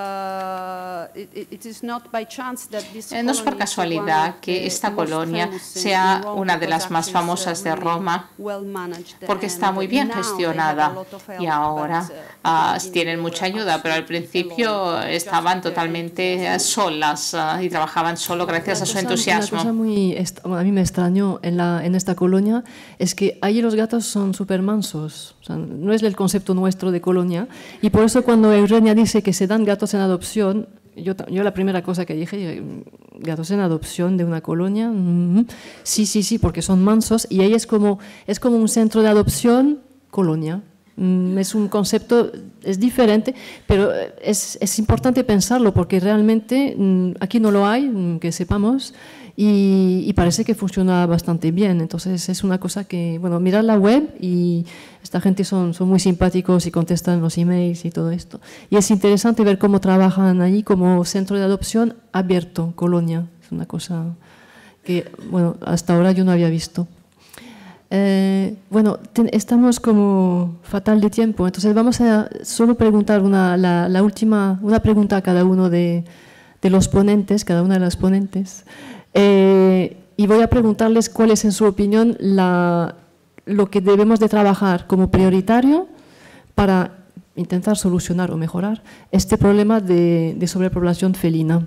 No es por casualidad que esta colonia sea una de las más famosas de Roma, porque está muy bien gestionada y ahora tienen mucha ayuda, pero al principio estaban totalmente solas y trabajaban solo gracias a su entusiasmo.
A mí me extrañó en esta colonia es que allí los gatos son súper mansos. O sea, no es el concepto nuestro de colonia. Y por eso cuando Eugenia dice que se dan gatos en adopción, yo la primera cosa que dije, gatos en adopción de una colonia, sí, porque son mansos. Y ahí es como un centro de adopción colonia. Es un concepto, es diferente, pero es importante pensarlo porque realmente aquí no lo hay, que sepamos. Y parece que funciona bastante bien. Entonces es una cosa que, bueno, mirad la web y esta gente son muy simpáticos y contestan los emails y todo esto. Y es interesante ver cómo trabajan allí como centro de adopción abierto, colonia. Es una cosa que, bueno, hasta ahora yo no había visto. Bueno, estamos como fatal de tiempo, entonces vamos a solo preguntar una pregunta a cada uno de los ponentes, cada una de las ponentes. Y voy a preguntarles cuál es, en su opinión, lo que debemos de trabajar como prioritario para intentar solucionar o mejorar este problema de sobrepoblación felina.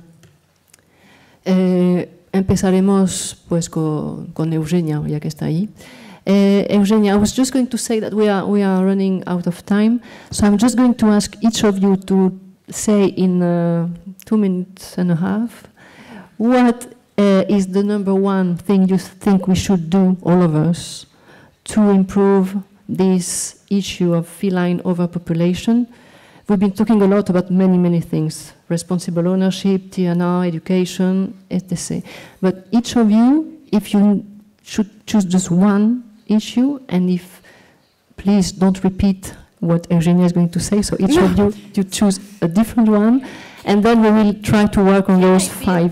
Empezaremos pues con Eugenia, ya que está ahí. Eugenia, I was just going to say that we are running out of time, so I'm just going to ask each of you to say in 2 minutes and a half. What is the number one thing you think we should do, all of us, to improve this issue of feline overpopulation? We've been talking a lot about many things: responsible ownership, TNR, education, etc. But each of you, if you should choose just one issue, and if, please don't repeat what Eugenia is going to say, so each of you choose a different one, and then we will try to work on those 5.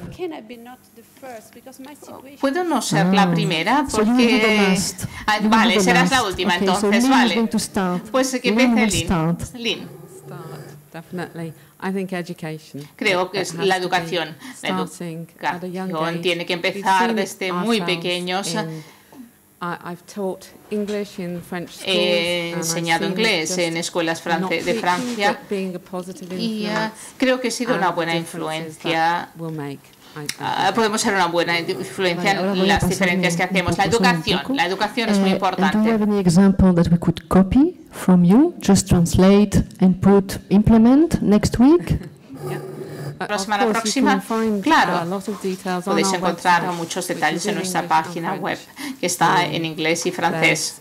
Puedo no ser la primera porque... vale, serás la última,
okay,
entonces,
so
vale. Pues que empiece Lynn.
Definitely. I think education.
Creo que es la educación. La educación tiene que empezar desde muy pequeños. He enseñado inglés en escuelas de Francia y creo que he sido una buena influencia. Podemos ser una buena influencia en las diferencias que hacemos. La educación es muy importante.
Do you have any example that we could copy from you? Just translate and put implement next week.
La semana próxima, claro, podéis encontrar muchos detalles en nuestra página web, que está en inglés y francés,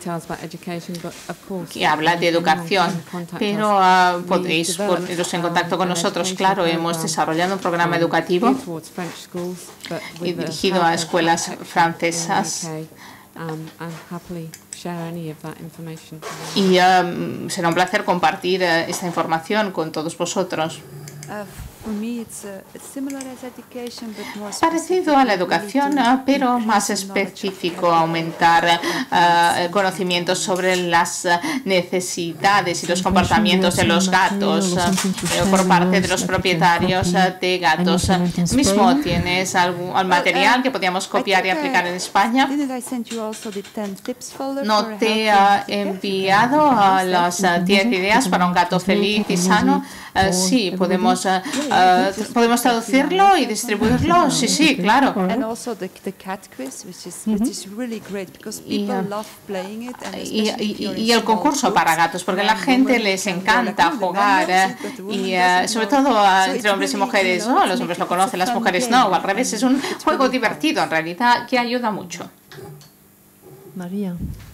que habla de educación, pero podéis poneros en contacto con nosotros. Claro, hemos desarrollado un programa educativo y dirigido a escuelas francesas. Y será un placer compartir esta información con todos vosotros. Parecido a la educación, pero más específico, aumentar conocimientos sobre las necesidades y los comportamientos de los gatos por parte de los propietarios de gatos. Mismo tienes algún material que podíamos copiar y aplicar en España. ¿No te he enviado las 10 ideas para un gato feliz y sano? Sí, podemos traducirlo y distribuirlo. Sí, claro. Y el concurso para gatos, porque a la gente les encanta jugar y sobre todo entre hombres y mujeres. No, los hombres lo conocen, las mujeres no, o al revés. Es un juego divertido en realidad que ayuda mucho.
María.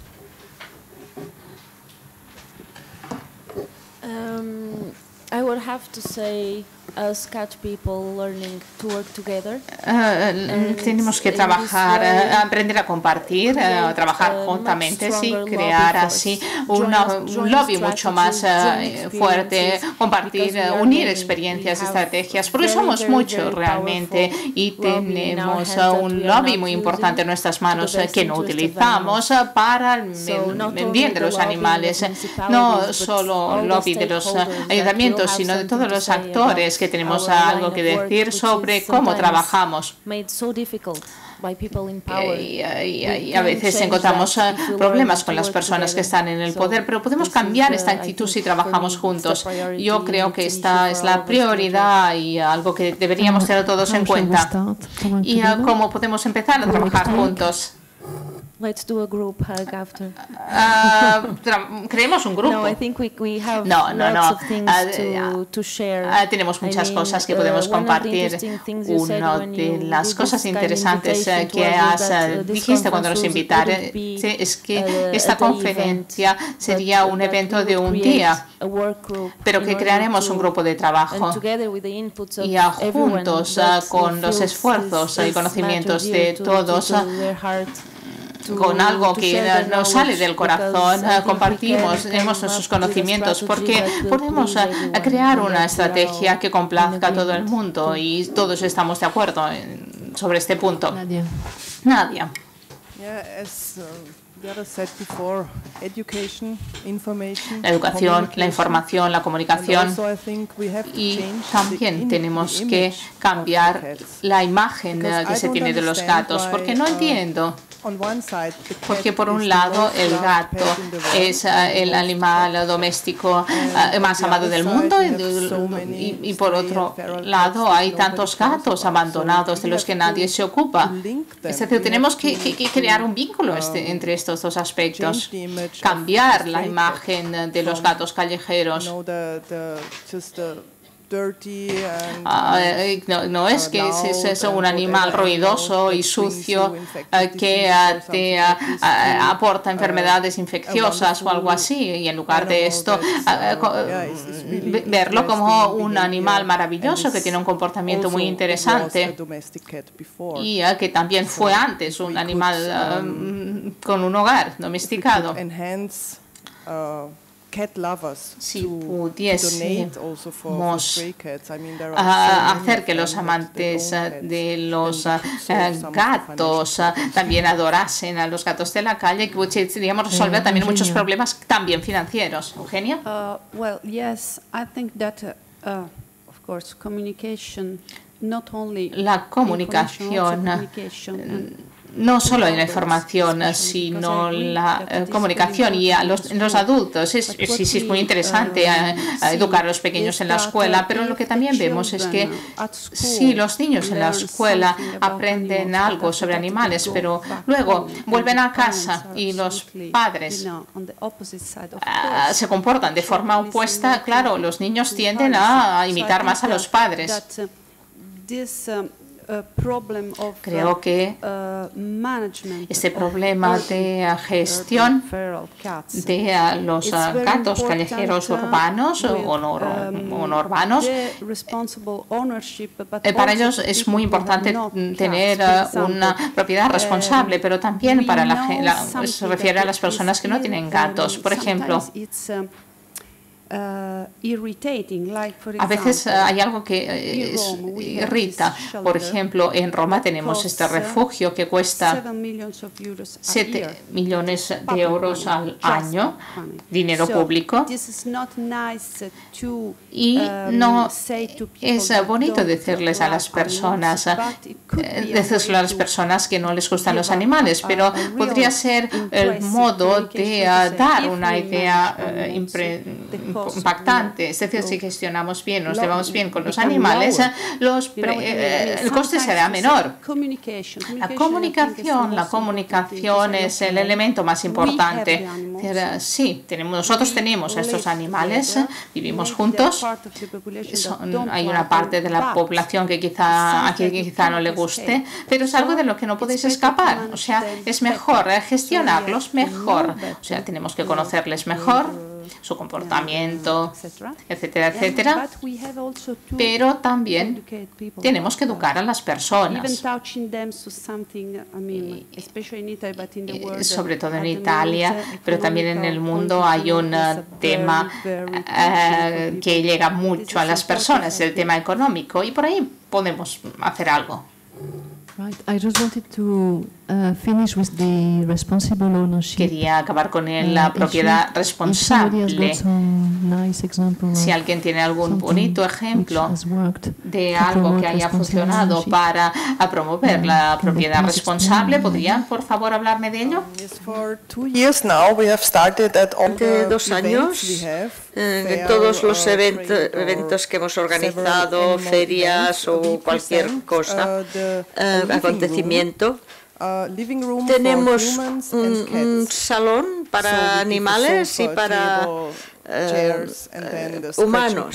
I would have to say, as cat people learning to work together.
Tenemos que trabajar, aprender a compartir, trabajar juntamente, sí, crear así un lobby mucho más fuerte, compartir, unir experiencias, estrategias, porque somos muchos realmente y tenemos un lobby muy importante en nuestras manos que no utilizamos para el bien de los animales, no solo el lobby de los ayuntamientos, sino de todos los actores que tenemos algo que decir sobre cómo trabajamos. Y a veces encontramos problemas con las personas que están en el poder, pero podemos cambiar esta actitud si trabajamos juntos. Yo creo que esta es la prioridad y algo que deberíamos tener todos en cuenta. Y cómo podemos empezar a trabajar juntos.
Let's do a group hug after.
Creemos un grupo.
No, I think we have
no.
lots of things to share.
Tenemos muchas cosas que podemos compartir. Una de las cosas interesantes que dijiste cuando nos invitaron es que esta conferencia sería un evento de un día, pero que crearemos un grupo de trabajo y juntos con los esfuerzos y conocimientos de todos, con algo que nos sale del corazón, compartimos, tenemos nuestros conocimientos, porque podemos crear una estrategia que complazca a todo el mundo y todos estamos de acuerdo sobre este punto. Nadia. La educación, la información, la comunicación, y también tenemos que cambiar la imagen que se tiene de los gatos, porque no entiendo. Porque por un lado el gato es el animal doméstico más amado del mundo y por otro lado hay tantos gatos abandonados de los que nadie se ocupa. Es decir, tenemos que crear un vínculo entre estos dos aspectos, cambiar la imagen de los gatos callejeros. No es que es un animal ruidoso y sucio que te aporta enfermedades infecciosas o algo así, y en lugar de esto verlo como un animal maravilloso que tiene un comportamiento muy interesante y que también fue antes un animal con un hogar domesticado. Si pudiésemos hacer que los amantes de los gatos también adorasen a los gatos de la calle, podríamos resolver también muchos problemas también financieros. Eugenia.
Well, yes, I think that, of course, communication, not only
la comunicación, no solo en la información, sino la comunicación. Y a los adultos es muy interesante educar a los pequeños en la escuela, pero lo que también vemos es que si los niños en la escuela aprenden algo sobre animales, pero luego vuelven a casa y los padres se comportan de forma opuesta, claro, los niños tienden a imitar más a los padres. Creo que este problema de gestión de los gatos callejeros urbanos o no urbanos, para ellos es muy importante tener una propiedad responsable, pero también se refiere a las personas que no tienen gatos. Por ejemplo, a veces hay algo que irrita. Por ejemplo, en Roma tenemos este refugio que cuesta 7 millones de euros al año, dinero público. Y no es bonito decirles a las personas, que no les gustan los animales, pero podría ser el modo de dar una idea impactante. Es decir, si gestionamos bien, nos llevamos bien con los animales, el coste será menor. La comunicación es el elemento más importante. Sí, nosotros tenemos estos animales, vivimos juntos. Hay una parte de la población que quizá no le guste, pero es algo de lo que no podéis escapar. O sea, es mejor gestionarlos mejor. O sea, tenemos que conocerles mejor, su comportamiento, etcétera, etcétera. Pero también tenemos que educar a las personas. Sobre todo en Italia, pero también en el mundo hay un tema que llega mucho a las personas, el tema económico, y por ahí podemos hacer algo.
Right. I just wanted to finish with the responsible ownership.
Quería acabar con la propiedad responsable. Si alguien tiene algún bonito ejemplo de algo que haya funcionado para promover la propiedad responsable, ¿podrían, por favor, hablarme de ello?
Hace 2 años, en todos los eventos que hemos organizado, ferias o cualquier cosa, acontecimiento, tenemos un salón para animales y para humanos.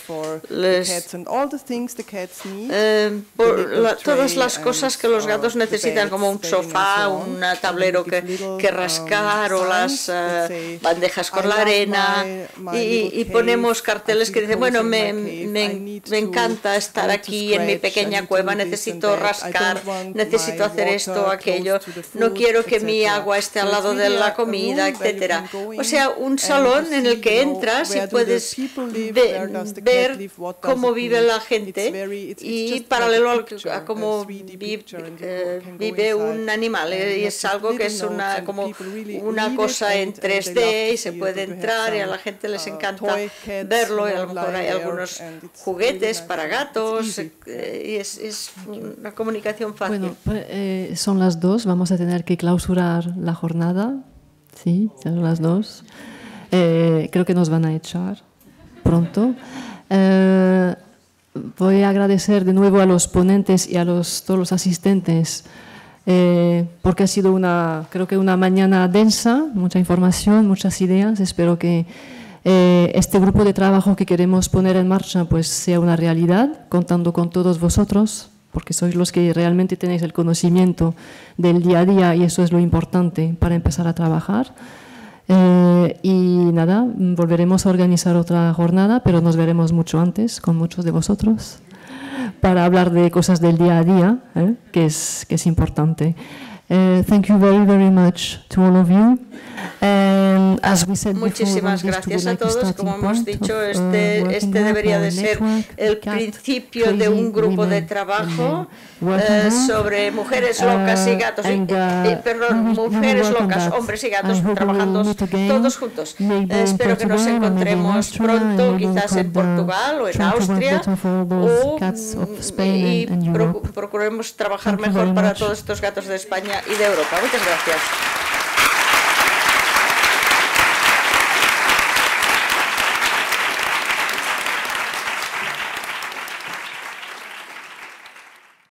Todas las cosas que los gatos necesitan, como un sofá, un tablero que rascar o las bandejas con la arena, y ponemos carteles que dicen, bueno, me encanta estar aquí en mi pequeña cueva, necesito rascar, necesito hacer esto o aquello, no quiero que mi agua esté al lado de la comida, etcétera. O sea, un salón en el que entras y puedes ver cómo vive la gente y paralelo a cómo vive un animal. Y es algo que es como una cosa en 3D y se puede entrar y a la gente les encanta verlo. Y a lo mejor hay algunos juguetes para gatos y es una comunicación fácil.
Bueno, son las 2, vamos a tener que clausurar la jornada. Sí, son las 2. Creo que nos van a echar pronto. Voy a agradecer de nuevo a los ponentes y a todos los asistentes porque ha sido creo que una mañana densa, mucha información, muchas ideas. Espero que este grupo de trabajo que queremos poner en marcha pues sea una realidad, contando con todos vosotros, porque sois los que realmente tenéis el conocimiento del día a día y eso es lo importante para empezar a trabajar. Y nada, volveremos a organizar otra jornada, pero nos veremos mucho antes con muchos de vosotros para hablar de cosas del día a día, que es importante. Thank you very, very much to all of you. And as we said
Muchísimas gracias a todos. Como hemos dicho, este debería de ser el principio de un grupo de trabajo sobre mujeres locas y gatos, mujeres locas, hombres y gatos trabajando todos juntos. Espero que nos encontremos pronto, quizás en Portugal o en Austria, y procuremos trabajar mejor para todos estos gatos de España y de Europa. Muchas gracias.